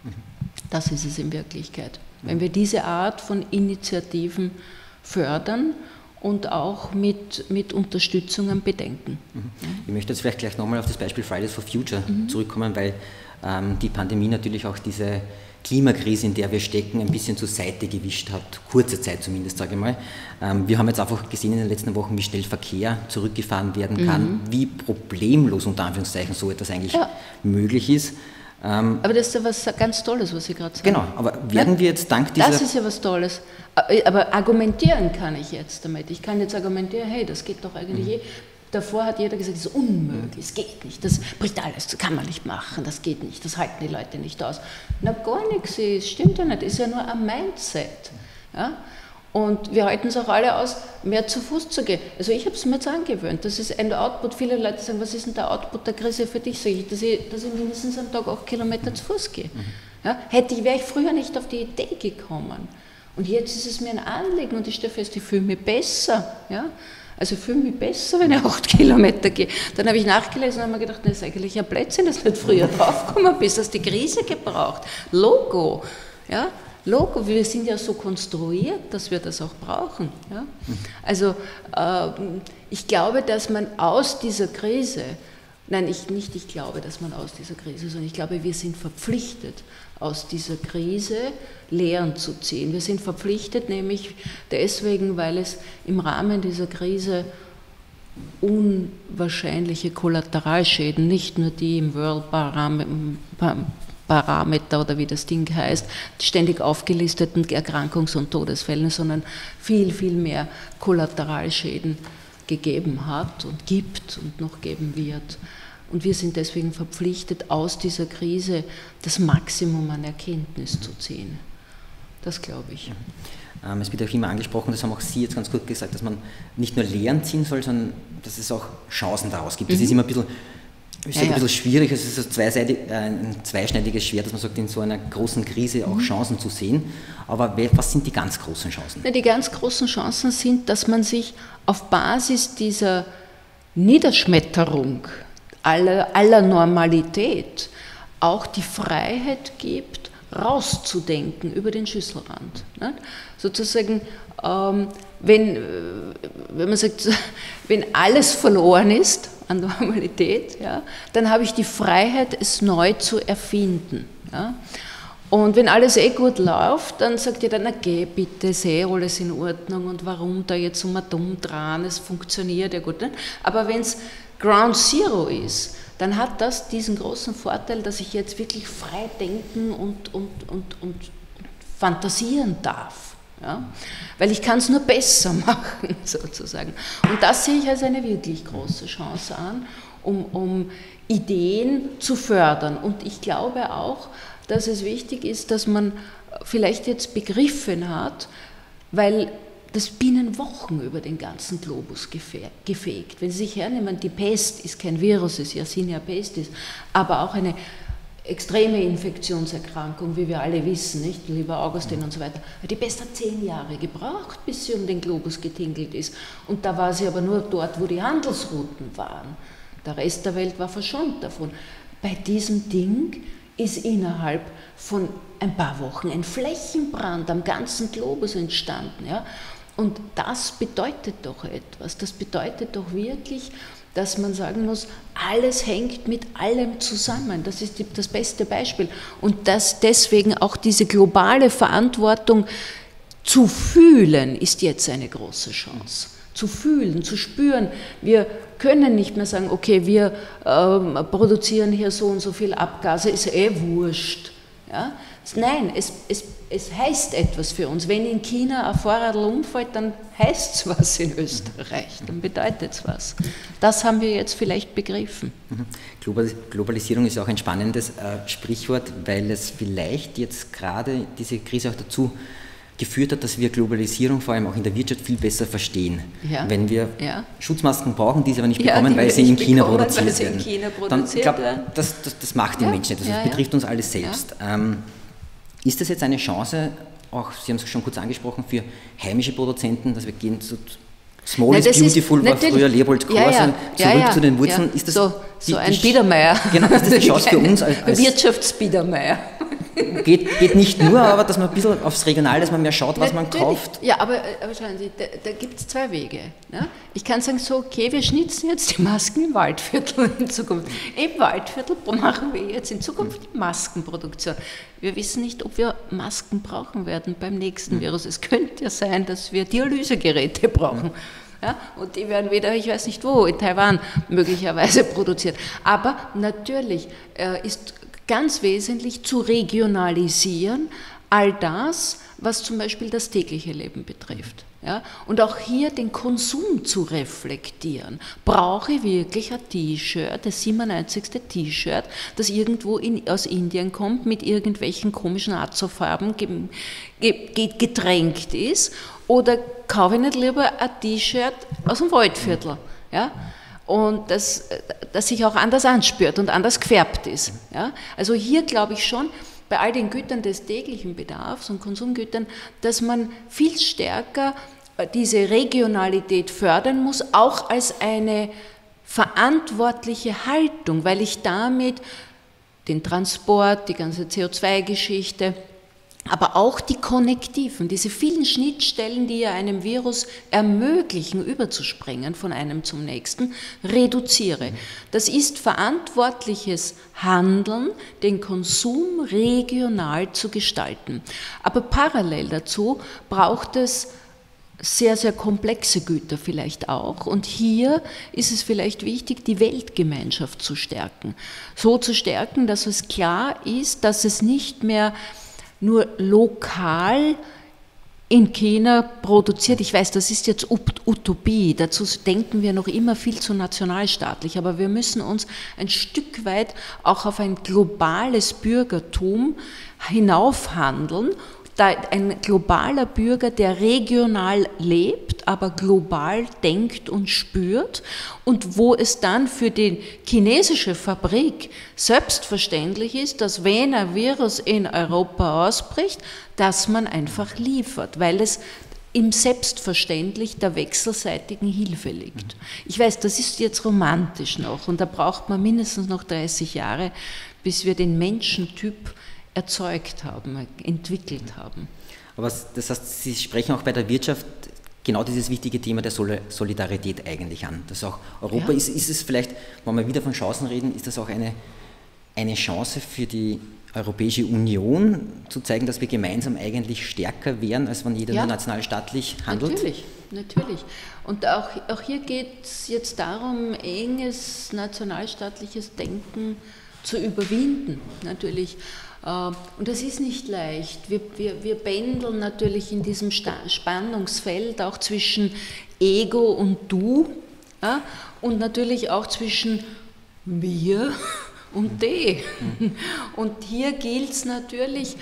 Das ist es in Wirklichkeit. Wenn wir diese Art von Initiativen fördern und auch mit Unterstützungen bedenken. Ich möchte jetzt vielleicht gleich nochmal auf das Beispiel Fridays for Future zurückkommen, weil die Pandemie natürlich auch diese Klimakrise, in der wir stecken, ein bisschen zur Seite gewischt hat, kurze Zeit zumindest, sage ich mal. Wir haben jetzt einfach gesehen in den letzten Wochen, wie schnell Verkehr zurückgefahren werden kann, wie problemlos unter Anführungszeichen so etwas eigentlich möglich ist. Aber das ist ja was ganz Tolles, was Sie gerade sagen. Genau, aber werden wir jetzt dank dieser... Das ist ja was Tolles. Aber argumentieren kann ich jetzt damit. Ich kann jetzt argumentieren, hey, das geht doch eigentlich Davor hat jeder gesagt, es ist unmöglich, es geht nicht, das bricht alles, das kann man nicht machen, das geht nicht, das halten die Leute nicht aus. Na, gar nichts ist, stimmt ja nicht, ist ja nur ein Mindset. Ja? Und wir halten es auch alle aus, mehr zu Fuß zu gehen. Also ich habe es mir jetzt angewöhnt, das ist ein Output. Viele Leute sagen, was ist denn der Output der Krise für dich? Sage ich, dass ich mindestens am Tag 8 Kilometer zu Fuß gehe. Ja? Wäre ich früher nicht auf die Idee gekommen. Und jetzt ist es mir ein Anliegen und ich stelle fest, ich fühle mich besser. Ja? Also ich fühle mich besser, wenn ich 8 Kilometer gehe. Dann habe ich nachgelesen und habe mir gedacht, das ist eigentlich ein Blödsinn, dass du nicht früher draufgekommen bist, hast die Krise gebraucht. Logo, ja? Logo, wir sind ja so konstruiert, dass wir das auch brauchen. Ja? Also ich glaube, dass man aus dieser Krise, ich glaube, dass man aus dieser Krise, sondern ich glaube, wir sind verpflichtet, aus dieser Krise Lehren zu ziehen. Wir sind verpflichtet, nämlich deswegen, weil es im Rahmen dieser Krise unwahrscheinliche Kollateralschäden, nicht nur die im World Parameter oder wie das Ding heißt, ständig aufgelisteten Erkrankungs- und Todesfällen, sondern viel, viel mehr Kollateralschäden gegeben hat und gibt und noch geben wird. Und wir sind deswegen verpflichtet, aus dieser Krise das Maximum an Erkenntnis zu ziehen. Das glaube ich. Es wird auch immer angesprochen, das haben auch Sie jetzt ganz gut gesagt, dass man nicht nur Lehren ziehen soll, sondern dass es auch Chancen daraus gibt. Das ist immer ein bisschen... ein bisschen schwierig, es ist ein zweischneidiges Schwert, dass man sagt, in so einer großen Krise auch Chancen zu sehen. Aber was sind die ganz großen Chancen? Die ganz großen Chancen sind, dass man sich auf Basis dieser Niederschmetterung aller Normalität auch die Freiheit gibt, rauszudenken über den Schüsselrand. Nicht? Sozusagen, wenn man sagt, wenn alles verloren ist an Normalität, ja, dann habe ich die Freiheit, es neu zu erfinden. Ja. Und wenn alles gut läuft, dann sagt ihr dann, okay, bitte, ist alles in Ordnung und warum da jetzt um dumm dran, es funktioniert ja gut. Ne? Aber wenn es Ground Zero ist, dann hat das diesen großen Vorteil, dass ich jetzt wirklich frei denken und fantasieren darf. Ja? Weil ich kann es nur besser machen, sozusagen. Und das sehe ich als eine wirklich große Chance an, um Ideen zu fördern. Und ich glaube auch, dass es wichtig ist, dass man vielleicht jetzt begriffen hat, weil das binnen Wochen über den ganzen Globus gefegt. Wenn Sie sich hernehmen, die Pest ist kein Virus, es ist Yersinia pestis, aber auch eine extreme Infektionserkrankung, wie wir alle wissen, nicht, lieber Augustin und so weiter. Die Pest hat 10 Jahre gebraucht, bis sie um den Globus getingelt ist. Und da war sie aber nur dort, wo die Handelsrouten waren. Der Rest der Welt war verschont davon. Bei diesem Ding ist innerhalb von ein paar Wochen ein Flächenbrand am ganzen Globus entstanden. Ja? Und das bedeutet doch etwas. Das bedeutet doch wirklich, dass man sagen muss, alles hängt mit allem zusammen. Das ist das beste Beispiel. Und dass deswegen auch diese globale Verantwortung zu fühlen, ist jetzt eine große Chance. Zu fühlen, zu spüren. Wir können nicht mehr sagen, okay, wir produzieren hier so und so viel Abgase, ist wurscht. Ja? Nein, es heißt etwas für uns. Wenn in China ein Fahrradl umfällt, dann heißt es was in Österreich, dann bedeutet es was. Das haben wir jetzt vielleicht begriffen. Globalisierung ist auch ein spannendes Sprichwort, weil es vielleicht jetzt gerade diese Krise auch dazu geführt hat, dass wir Globalisierung vor allem auch in der Wirtschaft viel besser verstehen. Ja. Wenn wir Schutzmasken brauchen, die sie aber nicht bekommen, weil sie in China produziert werden. Dann, ich glaube, das macht die Menschen nicht. Das betrifft uns alles selbst. Ist das jetzt eine Chance, auch, Sie haben es schon kurz angesprochen, für heimische Produzenten, dass wir gehen zu Small is Beautiful, war früher Leopold Korsen, zurück zu den Wurzeln. Ist das so ein Biedermeier. Genau, ist das die Chance für uns als Wirtschaftsbiedermeier. Geht nicht nur, aber dass man ein bisschen aufs Regional, dass man mehr schaut, was man kauft. Ja, aber schauen Sie, da gibt es zwei Wege. Ja? Ich kann sagen, so, okay, wir schnitzen jetzt die Masken im Waldviertel in Zukunft. Im Waldviertel machen wir jetzt in Zukunft die Maskenproduktion. Wir wissen nicht, ob wir Masken brauchen werden beim nächsten Virus. Es könnte ja sein, dass wir Dialysegeräte brauchen. Ja, und die werden wieder, ich weiß nicht wo, in Taiwan möglicherweise produziert. Aber natürlich ist ganz wesentlich zu regionalisieren, all das, was zum Beispiel das tägliche Leben betrifft. Ja? Und auch hier den Konsum zu reflektieren. Brauche ich wirklich ein T-Shirt, das 97. T-Shirt, das irgendwo aus Indien kommt, mit irgendwelchen komischen Azofarben getränkt ist, oder kaufe ich nicht lieber ein T-Shirt aus dem Waldviertel? Ja? Und das sich auch anders anspürt und anders gefärbt ist. Ja? Also hier glaube ich schon, bei all den Gütern des täglichen Bedarfs und Konsumgütern, dass man viel stärker diese Regionalität fördern muss, auch als eine verantwortliche Haltung, weil ich damit den Transport, die ganze CO2-Geschichte, aber auch die Konnektiven, diese vielen Schnittstellen, die ja einem Virus ermöglichen, überzuspringen von einem zum nächsten, reduziere. Das ist verantwortliches Handeln, den Konsum regional zu gestalten. Aber parallel dazu braucht es sehr, sehr komplexe Güter vielleicht auch. Und hier ist es vielleicht wichtig, die Weltgemeinschaft zu stärken. So zu stärken, dass es klar ist, dass es nicht mehr nur lokal in China produziert. Ich weiß, das ist jetzt Utopie, dazu denken wir noch immer viel zu nationalstaatlich, aber wir müssen uns ein Stück weit auch auf ein globales Bürgertum hinaufhandeln, da ein globaler Bürger, der regional lebt, aber global denkt und spürt, und wo es dann für die chinesische Fabrik selbstverständlich ist, dass wenn ein Virus in Europa ausbricht, dass man einfach liefert, weil es im Selbstverständlich der wechselseitigen Hilfe liegt. Ich weiß, das ist jetzt romantisch noch, und da braucht man mindestens noch 30 Jahre, bis wir den Menschentyp erzeugt haben, entwickelt haben. Aber das heißt, Sie sprechen auch bei der Wirtschaft genau dieses wichtige Thema der Solidarität eigentlich an. Das auch Europa ist es vielleicht, wenn wir wieder von Chancen reden, ist das auch eine Chance für die Europäische Union, zu zeigen, dass wir gemeinsam eigentlich stärker wären, als wenn jeder nur nationalstaatlich handelt? Natürlich. Und auch hier geht es jetzt darum, enges nationalstaatliches Denken zu überwinden, natürlich. Und das ist nicht leicht. Wir pendeln natürlich in diesem Spannungsfeld auch zwischen Ego und Du, ja, und natürlich auch zwischen wir und die. Und hier gilt es natürlich,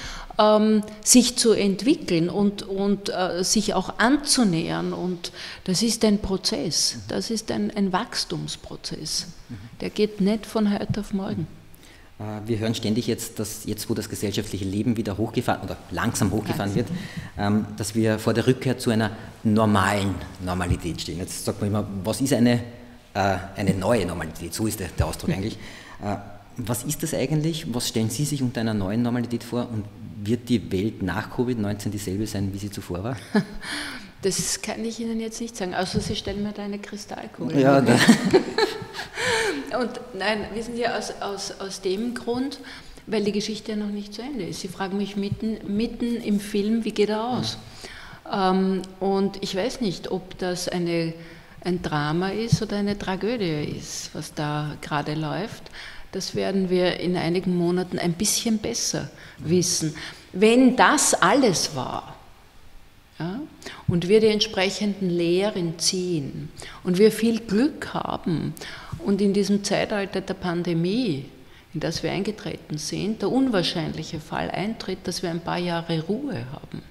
sich zu entwickeln und sich auch anzunähern. Und das ist ein Prozess, das ist ein Wachstumsprozess. Der geht nicht von heute auf morgen. Wir hören ständig jetzt, dass jetzt, wo das gesellschaftliche Leben wieder hochgefahren oder langsam hochgefahren wird, dass wir vor der Rückkehr zu einer normalen Normalität stehen. Jetzt sagt man immer, was ist eine neue Normalität? So ist der Ausdruck eigentlich. Was ist das eigentlich? Was stellen Sie sich unter einer neuen Normalität vor? Und wird die Welt nach Covid-19 dieselbe sein, wie sie zuvor war? Das kann ich Ihnen jetzt nicht sagen, außer Sie stellen mir da eine Kristallkugel. Ja, und nein, wissen Sie, aus dem Grund, weil die Geschichte ja noch nicht zu Ende ist. Sie fragen mich mitten im Film, wie geht er aus? Und ich weiß nicht, ob das ein Drama ist oder eine Tragödie ist, was da gerade läuft. das werden wir in einigen Monaten ein bisschen besser wissen. Wenn das alles war, ja, und wir die entsprechenden Lehren ziehen und wir viel Glück haben und in diesem Zeitalter der Pandemie, in das wir eingetreten sind, der unwahrscheinliche Fall eintritt, dass wir ein paar Jahre Ruhe haben,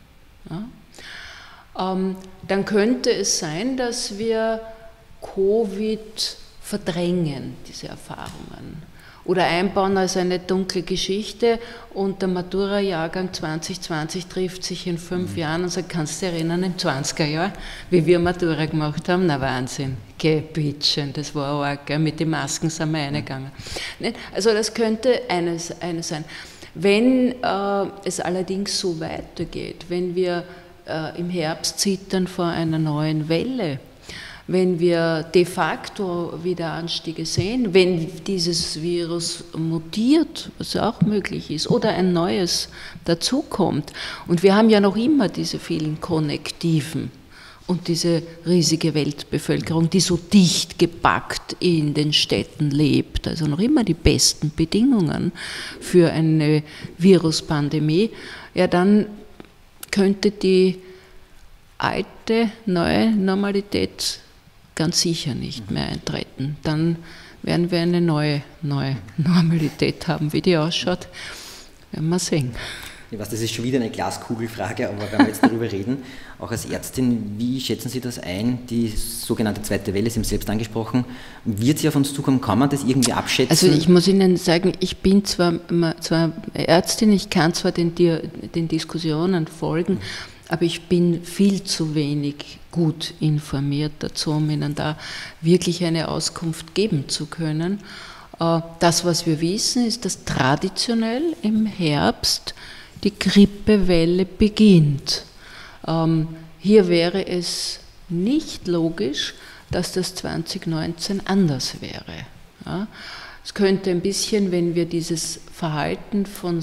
ja, dann könnte es sein, dass wir Covid verdrängen, diese Erfahrungen. Oder einbauen als eine dunkle Geschichte und der Matura-Jahrgang 2020 trifft sich in 5 Jahren und sagt, kannst du dich erinnern, im 20er-Jahr, wie wir Matura gemacht haben? Na Wahnsinn, geh bitteschön, das war arg, gell? Mit den Masken sind wir reingegangen. Also das könnte eine sein. Wenn es allerdings so weitergeht, wenn wir im Herbst zittern vor einer neuen Welle, wenn wir de facto wieder Anstiege sehen, wenn dieses Virus mutiert, was auch möglich ist, oder ein neues dazukommt. Und wir haben ja noch immer diese vielen Konnektiven und diese riesige Weltbevölkerung, die so dicht gepackt in den Städten lebt, also noch immer die besten Bedingungen für eine Viruspandemie, ja, dann könnte die alte, neue Normalität ganz sicher nicht mehr eintreten. Dann werden wir eine neue Normalität haben. Wie die ausschaut, werden wir sehen. Ich weiß, das ist schon wieder eine Glaskugelfrage, aber wenn wir jetzt darüber reden, auch als Ärztin, wie schätzen Sie das ein, die sogenannte zweite Welle, Sie haben es selbst angesprochen, wird sie auf uns zukommen, kann man das irgendwie abschätzen? Also ich muss Ihnen sagen, ich bin zwar Ärztin, ich kann zwar den Diskussionen folgen, aber ich bin viel zu wenig gut informiert dazu, um Ihnen da wirklich eine Auskunft geben zu können. Das, was wir wissen, ist, dass traditionell im Herbst die Grippewelle beginnt. Hier wäre es nicht logisch, dass das 2019 anders wäre. Ja? Es könnte ein bisschen, wenn wir dieses Verhalten von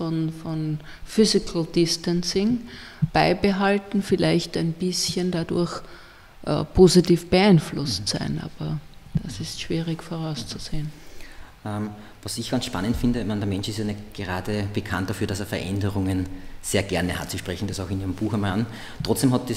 Physical Distancing beibehalten, vielleicht ein bisschen dadurch positiv beeinflusst sein, aber das ist schwierig vorauszusehen. Was ich ganz spannend finde, der Mensch ist ja nicht gerade bekannt dafür, dass er Veränderungen sehr gerne hat. Sie sprechen das auch in Ihrem Buch einmal an. Trotzdem haben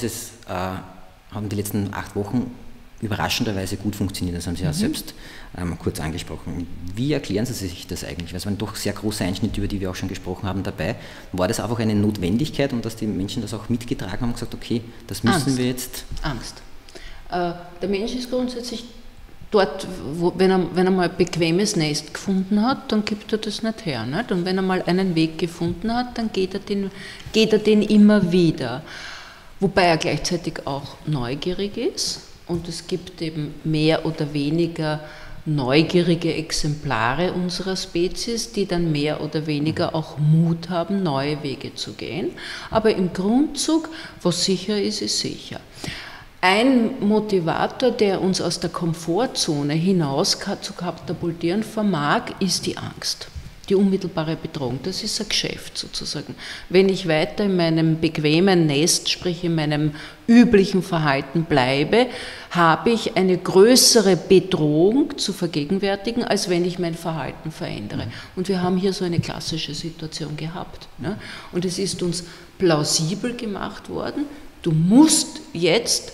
die letzten 8 Wochen überraschenderweise gut funktioniert. Das haben Sie ja selbst kurz angesprochen. Wie erklären Sie sich das eigentlich? Weil es waren doch sehr große Einschnitte, über die wir auch schon gesprochen haben, dabei. War das einfach eine Notwendigkeit und dass die Menschen das auch mitgetragen haben und gesagt, okay, das müssen wir jetzt? Angst. Der Mensch ist grundsätzlich dort, wenn er mal ein bequemes Nest gefunden hat, dann gibt er das nicht her. Nicht? Und wenn er mal einen Weg gefunden hat, dann geht er den immer wieder. Wobei er gleichzeitig auch neugierig ist. Und es gibt eben mehr oder weniger neugierige Exemplare unserer Spezies, die dann mehr oder weniger auch Mut haben, neue Wege zu gehen. Aber im Grundzug, was sicher ist, ist sicher. Ein Motivator, der uns aus der Komfortzone hinaus zu katapultieren vermag, ist die Angst. Die unmittelbare Bedrohung, das ist ein Geschäft sozusagen. Wenn ich weiter in meinem bequemen Nest, sprich in meinem üblichen Verhalten bleibe, habe ich eine größere Bedrohung zu vergegenwärtigen, als wenn ich mein Verhalten verändere. Und wir haben hier so eine klassische Situation gehabt. Ne? Und es ist uns plausibel gemacht worden, du musst jetzt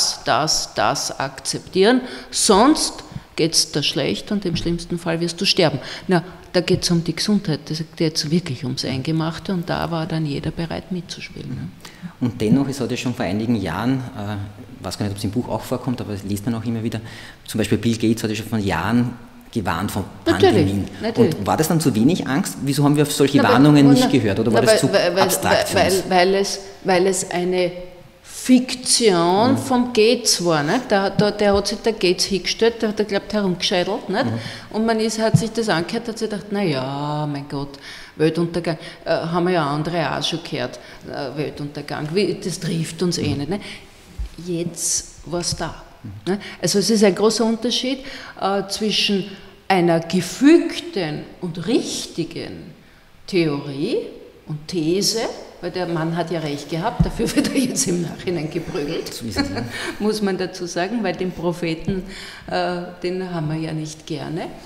das akzeptieren, sonst geht es dir schlecht und im schlimmsten Fall wirst du sterben. Na, da geht es um die Gesundheit, das geht jetzt wirklich ums Eingemachte und da war dann jeder bereit mitzuspielen. Ne? Und dennoch, es hat ja schon vor einigen Jahren, ich weiß gar nicht, ob es im Buch auch vorkommt, aber das liest man auch immer wieder, zum Beispiel Bill Gates hat ja schon vor Jahren gewarnt von Pandemien. Natürlich. Und war das dann zu wenig Angst? Wieso haben wir auf solche Warnungen nicht gehört oder war das zu abstrakt für uns? Weil es eine Fiktion vom Gates war. Nicht? Der hat sich der Gates hingestellt, der hat geglaubt, herumgescheitelt. Nicht? Und hat sich das angehört, hat sich gedacht, naja, mein Gott, Weltuntergang, haben wir ja andere auch schon gehört, Weltuntergang, das trifft uns eh nicht. Jetzt war es da. Also es ist ein großer Unterschied zwischen einer gefügten und richtigen Theorie und These, weil der Mann hat ja recht gehabt, dafür wird er jetzt im Nachhinein geprügelt, muss man dazu sagen, weil den Propheten, den haben wir ja nicht gerne.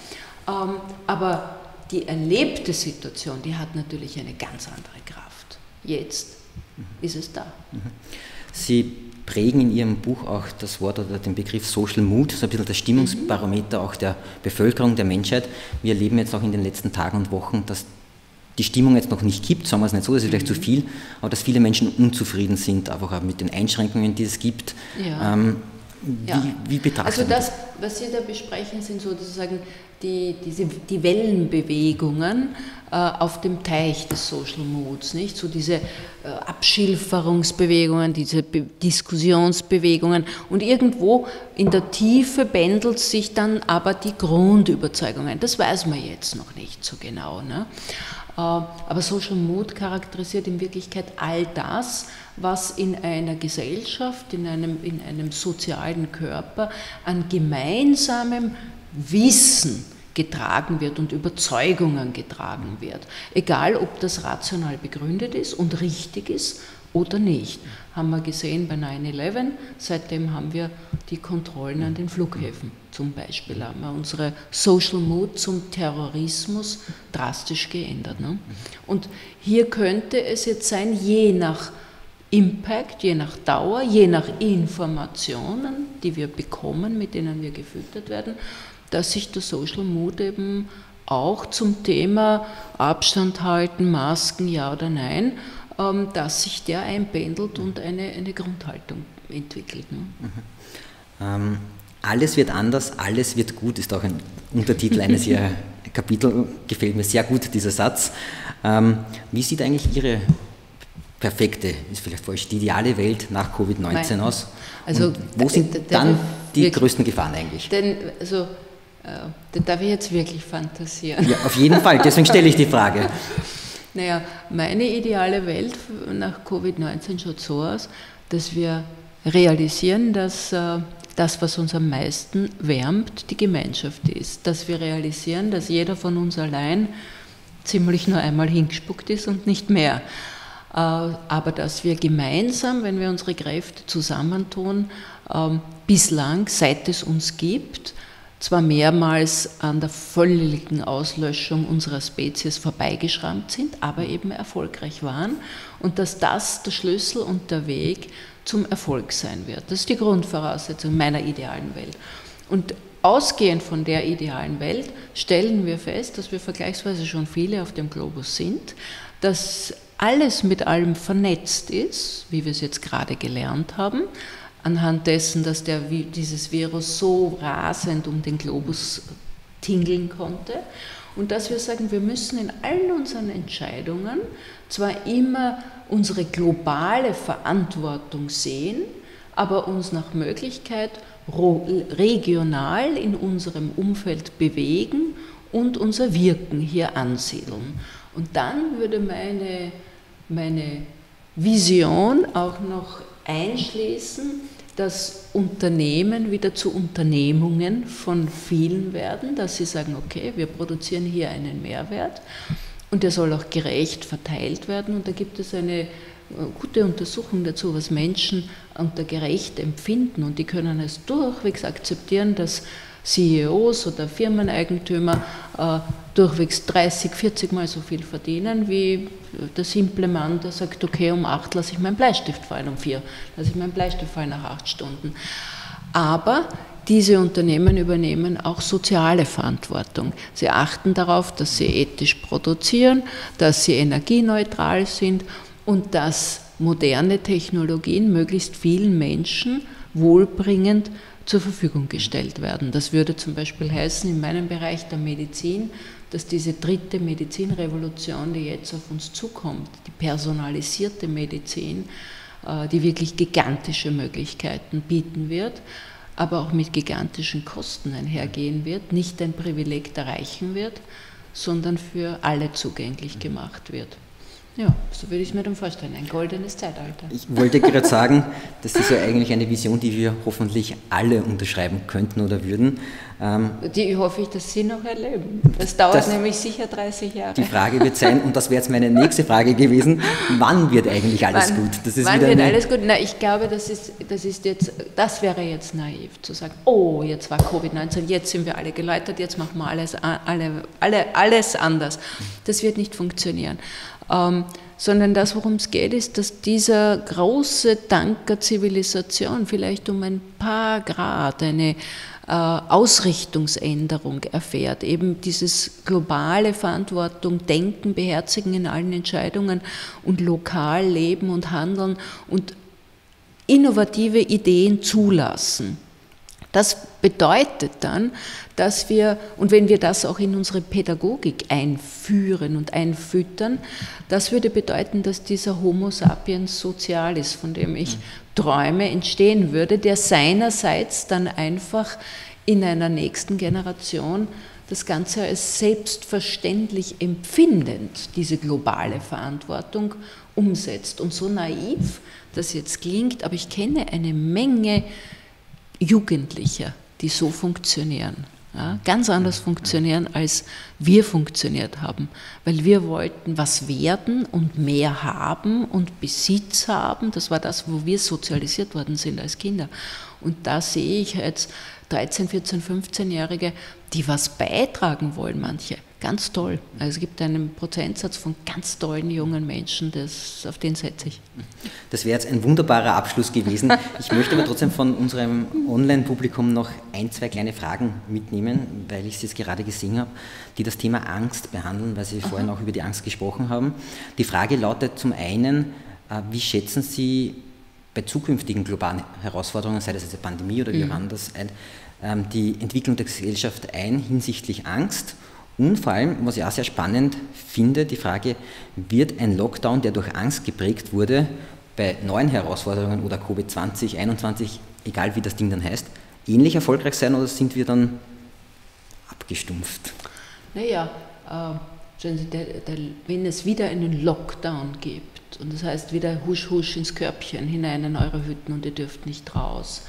Aber die erlebte Situation, die hat natürlich eine ganz andere Kraft. Jetzt ist es da. Sie prägen in Ihrem Buch auch das Wort oder den Begriff Social Mood, so ein bisschen das Stimmungsbarometer auch der Bevölkerung, der Menschheit. Wir erleben jetzt auch in den letzten Tagen und Wochen, dass die Stimmung jetzt noch nicht gibt, sagen wir es nicht so, das ist vielleicht zu viel, aber dass viele Menschen unzufrieden sind, einfach auch mit den Einschränkungen, die es gibt. Ja. Wie betrachten Sie das? Also das, was Sie da besprechen, sind sozusagen die Wellenbewegungen auf dem Teich des Social Moods, nicht? So diese Abschilferungsbewegungen, diese Diskussionsbewegungen, und irgendwo in der Tiefe bändelt sich dann aber die Grundüberzeugungen. Das weiß man jetzt noch nicht so genau, ne? Aber Social Mood charakterisiert in Wirklichkeit all das, was in einer Gesellschaft, in einem sozialen Körper an gemeinsamem Wissen getragen wird und Überzeugungen getragen wird. Egal, ob das rational begründet ist und richtig ist oder nicht. Haben wir gesehen bei 9/11, seitdem haben wir die Kontrollen an den Flughäfen zum Beispiel, haben wir unsere Social Mood zum Terrorismus drastisch geändert. Ne? Und hier könnte es jetzt sein, je nach Impact, je nach Dauer, je nach Informationen, die wir bekommen, mit denen wir gefüttert werden, dass sich der Social Mood eben auch zum Thema Abstand halten, Masken, ja oder nein, dass sich der einpendelt und eine Grundhaltung entwickelt. Ne? Alles wird anders, alles wird gut, ist auch ein Untertitel eines Ihrer Kapitel, gefällt mir sehr gut, dieser Satz. Wie sieht eigentlich Ihre perfekte, ist vielleicht falsch, die ideale Welt nach Covid-19 aus? Also, und wo sind dann die größten Gefahren eigentlich? Da darf ich jetzt wirklich fantasieren. Ja, auf jeden Fall, deswegen stelle ich die Frage. Naja, meine ideale Welt nach Covid-19 schaut so aus, dass wir realisieren, dass das, was uns am meisten wärmt, die Gemeinschaft ist. Dass wir realisieren, dass jeder von uns allein ziemlich nur einmal hingespuckt ist und nicht mehr. Aber dass wir gemeinsam, wenn wir unsere Kräfte zusammentun, bislang, seit es uns gibt, zwar mehrmals an der völligen Auslöschung unserer Spezies vorbeigeschrammt sind, aber eben erfolgreich waren, und dass das der Schlüssel und der Weg zum Erfolg sein wird. Das ist die Grundvoraussetzung meiner idealen Welt. Und ausgehend von der idealen Welt stellen wir fest, dass wir vergleichsweise schon viele auf dem Globus sind, dass alles mit allem vernetzt ist, wie wir es jetzt gerade gelernt haben, anhand dessen, dass dieses Virus so rasend um den Globus tingeln konnte, und dass wir sagen, wir müssen in allen unseren Entscheidungen zwar immer unsere globale Verantwortung sehen, aber uns nach Möglichkeit regional in unserem Umfeld bewegen und unser Wirken hier ansiedeln. Und dann würde meine Vision auch noch einschließen, dass Unternehmen wieder zu Unternehmungen von vielen werden, dass sie sagen, okay, wir produzieren hier einen Mehrwert und der soll auch gerecht verteilt werden. Und da gibt es eine gute Untersuchung dazu, was Menschen unter gerecht empfinden, und die können es durchwegs akzeptieren, dass CEOs oder Firmeneigentümer durchwegs 30, 40 Mal so viel verdienen wie der simple Mann, der sagt, okay, um 8 lasse ich meinen Bleistift fallen, um 4 lasse ich meinen Bleistift fallen nach 8 Stunden. Aber diese Unternehmen übernehmen auch soziale Verantwortung. Sie achten darauf, dass sie ethisch produzieren, dass sie energieneutral sind und dass moderne Technologien möglichst vielen Menschen wohlbringend zur Verfügung gestellt werden. Das würde zum Beispiel heißen, in meinem Bereich der Medizin, dass diese dritte Medizinrevolution, die jetzt auf uns zukommt, die personalisierte Medizin, die wirklich gigantische Möglichkeiten bieten wird, aber auch mit gigantischen Kosten einhergehen wird, nicht ein Privileg der Reichen wird, sondern für alle zugänglich gemacht wird. Ja, so würde ich es mir dann vorstellen, ein goldenes Zeitalter. Ich wollte gerade sagen, das ist ja eigentlich eine Vision, die wir hoffentlich alle unterschreiben könnten oder würden. Die hoffe ich, dass Sie noch erleben. Das dauert nämlich sicher 30 Jahre. Die Frage wird sein, und das wäre jetzt meine nächste Frage gewesen, wann wird eigentlich alles gut? Wann wird alles gut? Na, ich glaube, das wäre jetzt naiv, zu sagen, oh, jetzt war Covid-19, jetzt sind wir alle geläutert, jetzt machen wir alles anders. Das wird nicht funktionieren. Sondern das, worum es geht, ist, dass dieser große Tanker Zivilisation vielleicht um ein paar Grad eine Ausrichtungsänderung erfährt, eben dieses globale Verantwortung, Denken, Beherzigen in allen Entscheidungen und lokal leben und handeln und innovative Ideen zulassen. Das bedeutet dann, dass wir, und wenn wir das auch in unsere Pädagogik einführen und einfüttern, das würde bedeuten, dass dieser Homo sapiens socialis, von dem ich träume, entstehen würde, der seinerseits dann einfach in einer nächsten Generation das Ganze als selbstverständlich empfindend, diese globale Verantwortung umsetzt. Und so naiv das jetzt klingt, aber ich kenne eine Menge Jugendlicher, die so funktionieren, ja, ganz anders funktionieren, als wir funktioniert haben, weil wir wollten was werden und mehr haben und Besitz haben, das war das, wo wir sozialisiert worden sind als Kinder. Und da sehe ich jetzt 13-, 14-, 15-Jährige, die was beitragen wollen, manche. Ganz toll. Also es gibt einen Prozentsatz von ganz tollen jungen Menschen, auf den setze ich. Das wäre jetzt ein wunderbarer Abschluss gewesen. Ich möchte aber trotzdem von unserem Online-Publikum noch 1, 2 kleine Fragen mitnehmen, weil ich sie jetzt gerade gesehen habe, die das Thema Angst behandeln, weil Sie vorhin auch über die Angst gesprochen haben. Die Frage lautet zum einen, wie schätzen Sie bei zukünftigen globalen Herausforderungen, sei das jetzt eine Pandemie oder wie auch anders, die Entwicklung der Gesellschaft ein hinsichtlich Angst? Und vor allem, was ich auch sehr spannend finde, die Frage, wird ein Lockdown, der durch Angst geprägt wurde, bei neuen Herausforderungen oder Covid 2021, egal wie das Ding dann heißt, ähnlich erfolgreich sein oder sind wir dann abgestumpft? Naja, wenn es wieder einen Lockdown gibt, und das heißt wieder husch husch ins Körbchen hinein in eure Hütten und ihr dürft nicht raus,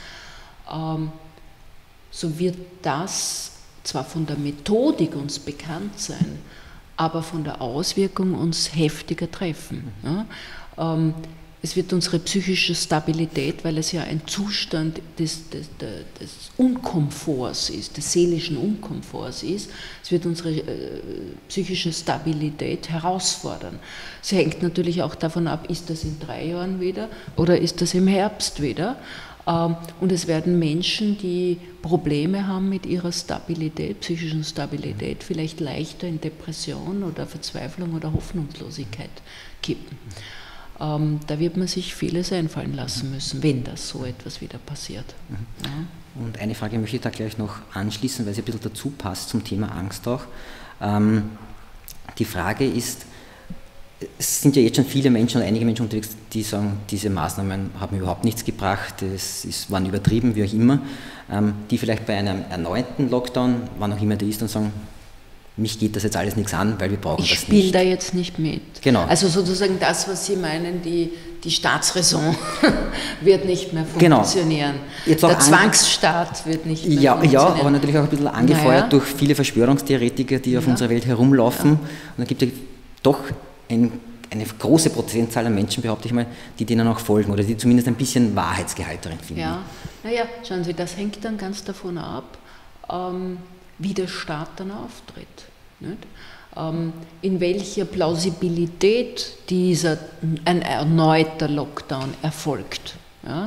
so wird das zwar von der Methodik uns bekannt sein, aber von der Auswirkung uns heftiger treffen. Ja? Es wird unsere psychische Stabilität, weil es ja ein Zustand des Unkomforts ist, des seelischen Unkomforts ist, es wird unsere psychische Stabilität herausfordern. Es hängt natürlich auch davon ab, ist das in 3 Jahren wieder oder ist das im Herbst wieder? Und es werden Menschen, die Probleme haben mit ihrer Stabilität, psychischen Stabilität, vielleicht leichter in Depression oder Verzweiflung oder Hoffnungslosigkeit kippen. Da wird man sich vieles einfallen lassen müssen, wenn das so etwas wieder passiert. Ja. Und eine Frage möchte ich da gleich noch anschließen, weil sie ein bisschen dazu passt zum Thema Angst auch. Die Frage ist, es sind ja jetzt schon viele Menschen oder einige Menschen unterwegs, die sagen, diese Maßnahmen haben überhaupt nichts gebracht, waren übertrieben, wie auch immer, die vielleicht bei einem erneuten Lockdown, wann auch immer der ist, dann sagen, mich geht das jetzt alles nichts an, weil wir brauchen das nicht. Ich spiele da jetzt nicht mit. Genau. Also sozusagen das, was Sie meinen, die Staatsräson wird nicht mehr funktionieren. Genau. Der Zwangsstaat wird nicht mehr funktionieren. Ja, aber natürlich auch ein bisschen angefeuert durch viele Verschwörungstheoretiker, die auf unserer Welt herumlaufen. Ja. Und dann gibt es doch eine große Prozentzahl an Menschen, behaupte ich mal, die denen auch folgen oder die zumindest ein bisschen Wahrheitsgehalt darin finden. Ja, naja, schauen Sie, das hängt dann ganz davon ab, wie der Staat dann auftritt. Nicht? In welcher Plausibilität ein erneuter Lockdown erfolgt. Ja?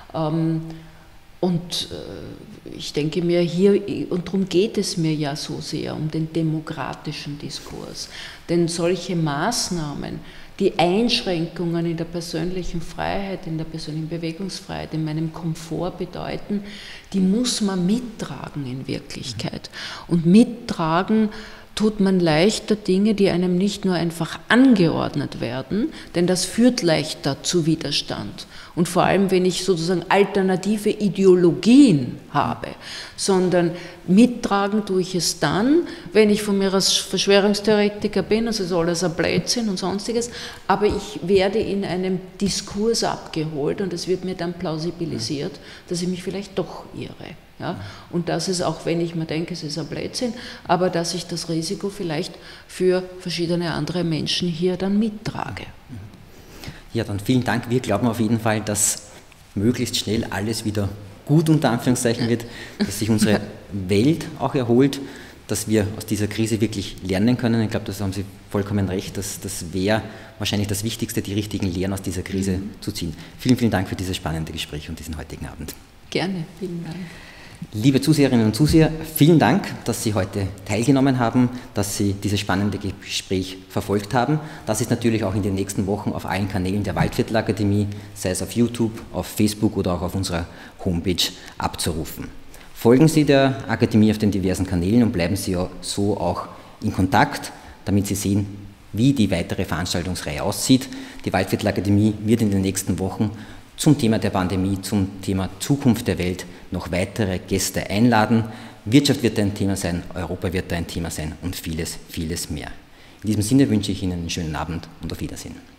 Und ich denke mir hier, und darum geht es mir ja so sehr, um den demokratischen Diskurs. Denn solche Maßnahmen, die Einschränkungen in der persönlichen Freiheit, in der persönlichen Bewegungsfreiheit, in meinem Komfort bedeuten, die muss man mittragen in Wirklichkeit. Und mittragen tut man leichter Dinge, die einem nicht nur einfach angeordnet werden, denn das führt leichter zu Widerstand. und vor allem, wenn ich sozusagen alternative Ideologien habe, sondern mittragen tue ich es dann, wenn ich von mir als Verschwörungstheoretiker bin, also ist alles ein Blödsinn und sonstiges, aber ich werde in einem Diskurs abgeholt und es wird mir dann plausibilisiert, dass ich mich vielleicht doch irre. Ja? Und das ist auch, wenn ich mir denke, es ist ein Blödsinn, aber dass ich das Risiko vielleicht für verschiedene andere Menschen hier dann mittrage. Ja, dann vielen Dank. Wir glauben auf jeden Fall, dass möglichst schnell alles wieder gut unter Anführungszeichen wird, dass sich unsere Welt auch erholt, dass wir aus dieser Krise wirklich lernen können. Ich glaube, da haben Sie vollkommen recht, das wäre wahrscheinlich das Wichtigste, die richtigen Lehren aus dieser Krise zu ziehen. Vielen, vielen Dank für dieses spannende Gespräch und diesen heutigen Abend. Gerne, vielen Dank. Liebe Zuseherinnen und Zuseher, vielen Dank, dass Sie heute teilgenommen haben, dass Sie dieses spannende Gespräch verfolgt haben. Das ist natürlich auch in den nächsten Wochen auf allen Kanälen der Waldviertel-Akademie, sei es auf YouTube, auf Facebook oder auch auf unserer Homepage abzurufen. Folgen Sie der Akademie auf den diversen Kanälen und bleiben Sie so auch in Kontakt, damit Sie sehen, wie die weitere Veranstaltungsreihe aussieht. Die Waldviertel-Akademie wird in den nächsten Wochen zum Thema der Pandemie, zum Thema Zukunft der Welt noch weitere Gäste einladen. Wirtschaft wird ein Thema sein, Europa wird ein Thema sein und vieles, vieles mehr. In diesem Sinne wünsche ich Ihnen einen schönen Abend und auf Wiedersehen.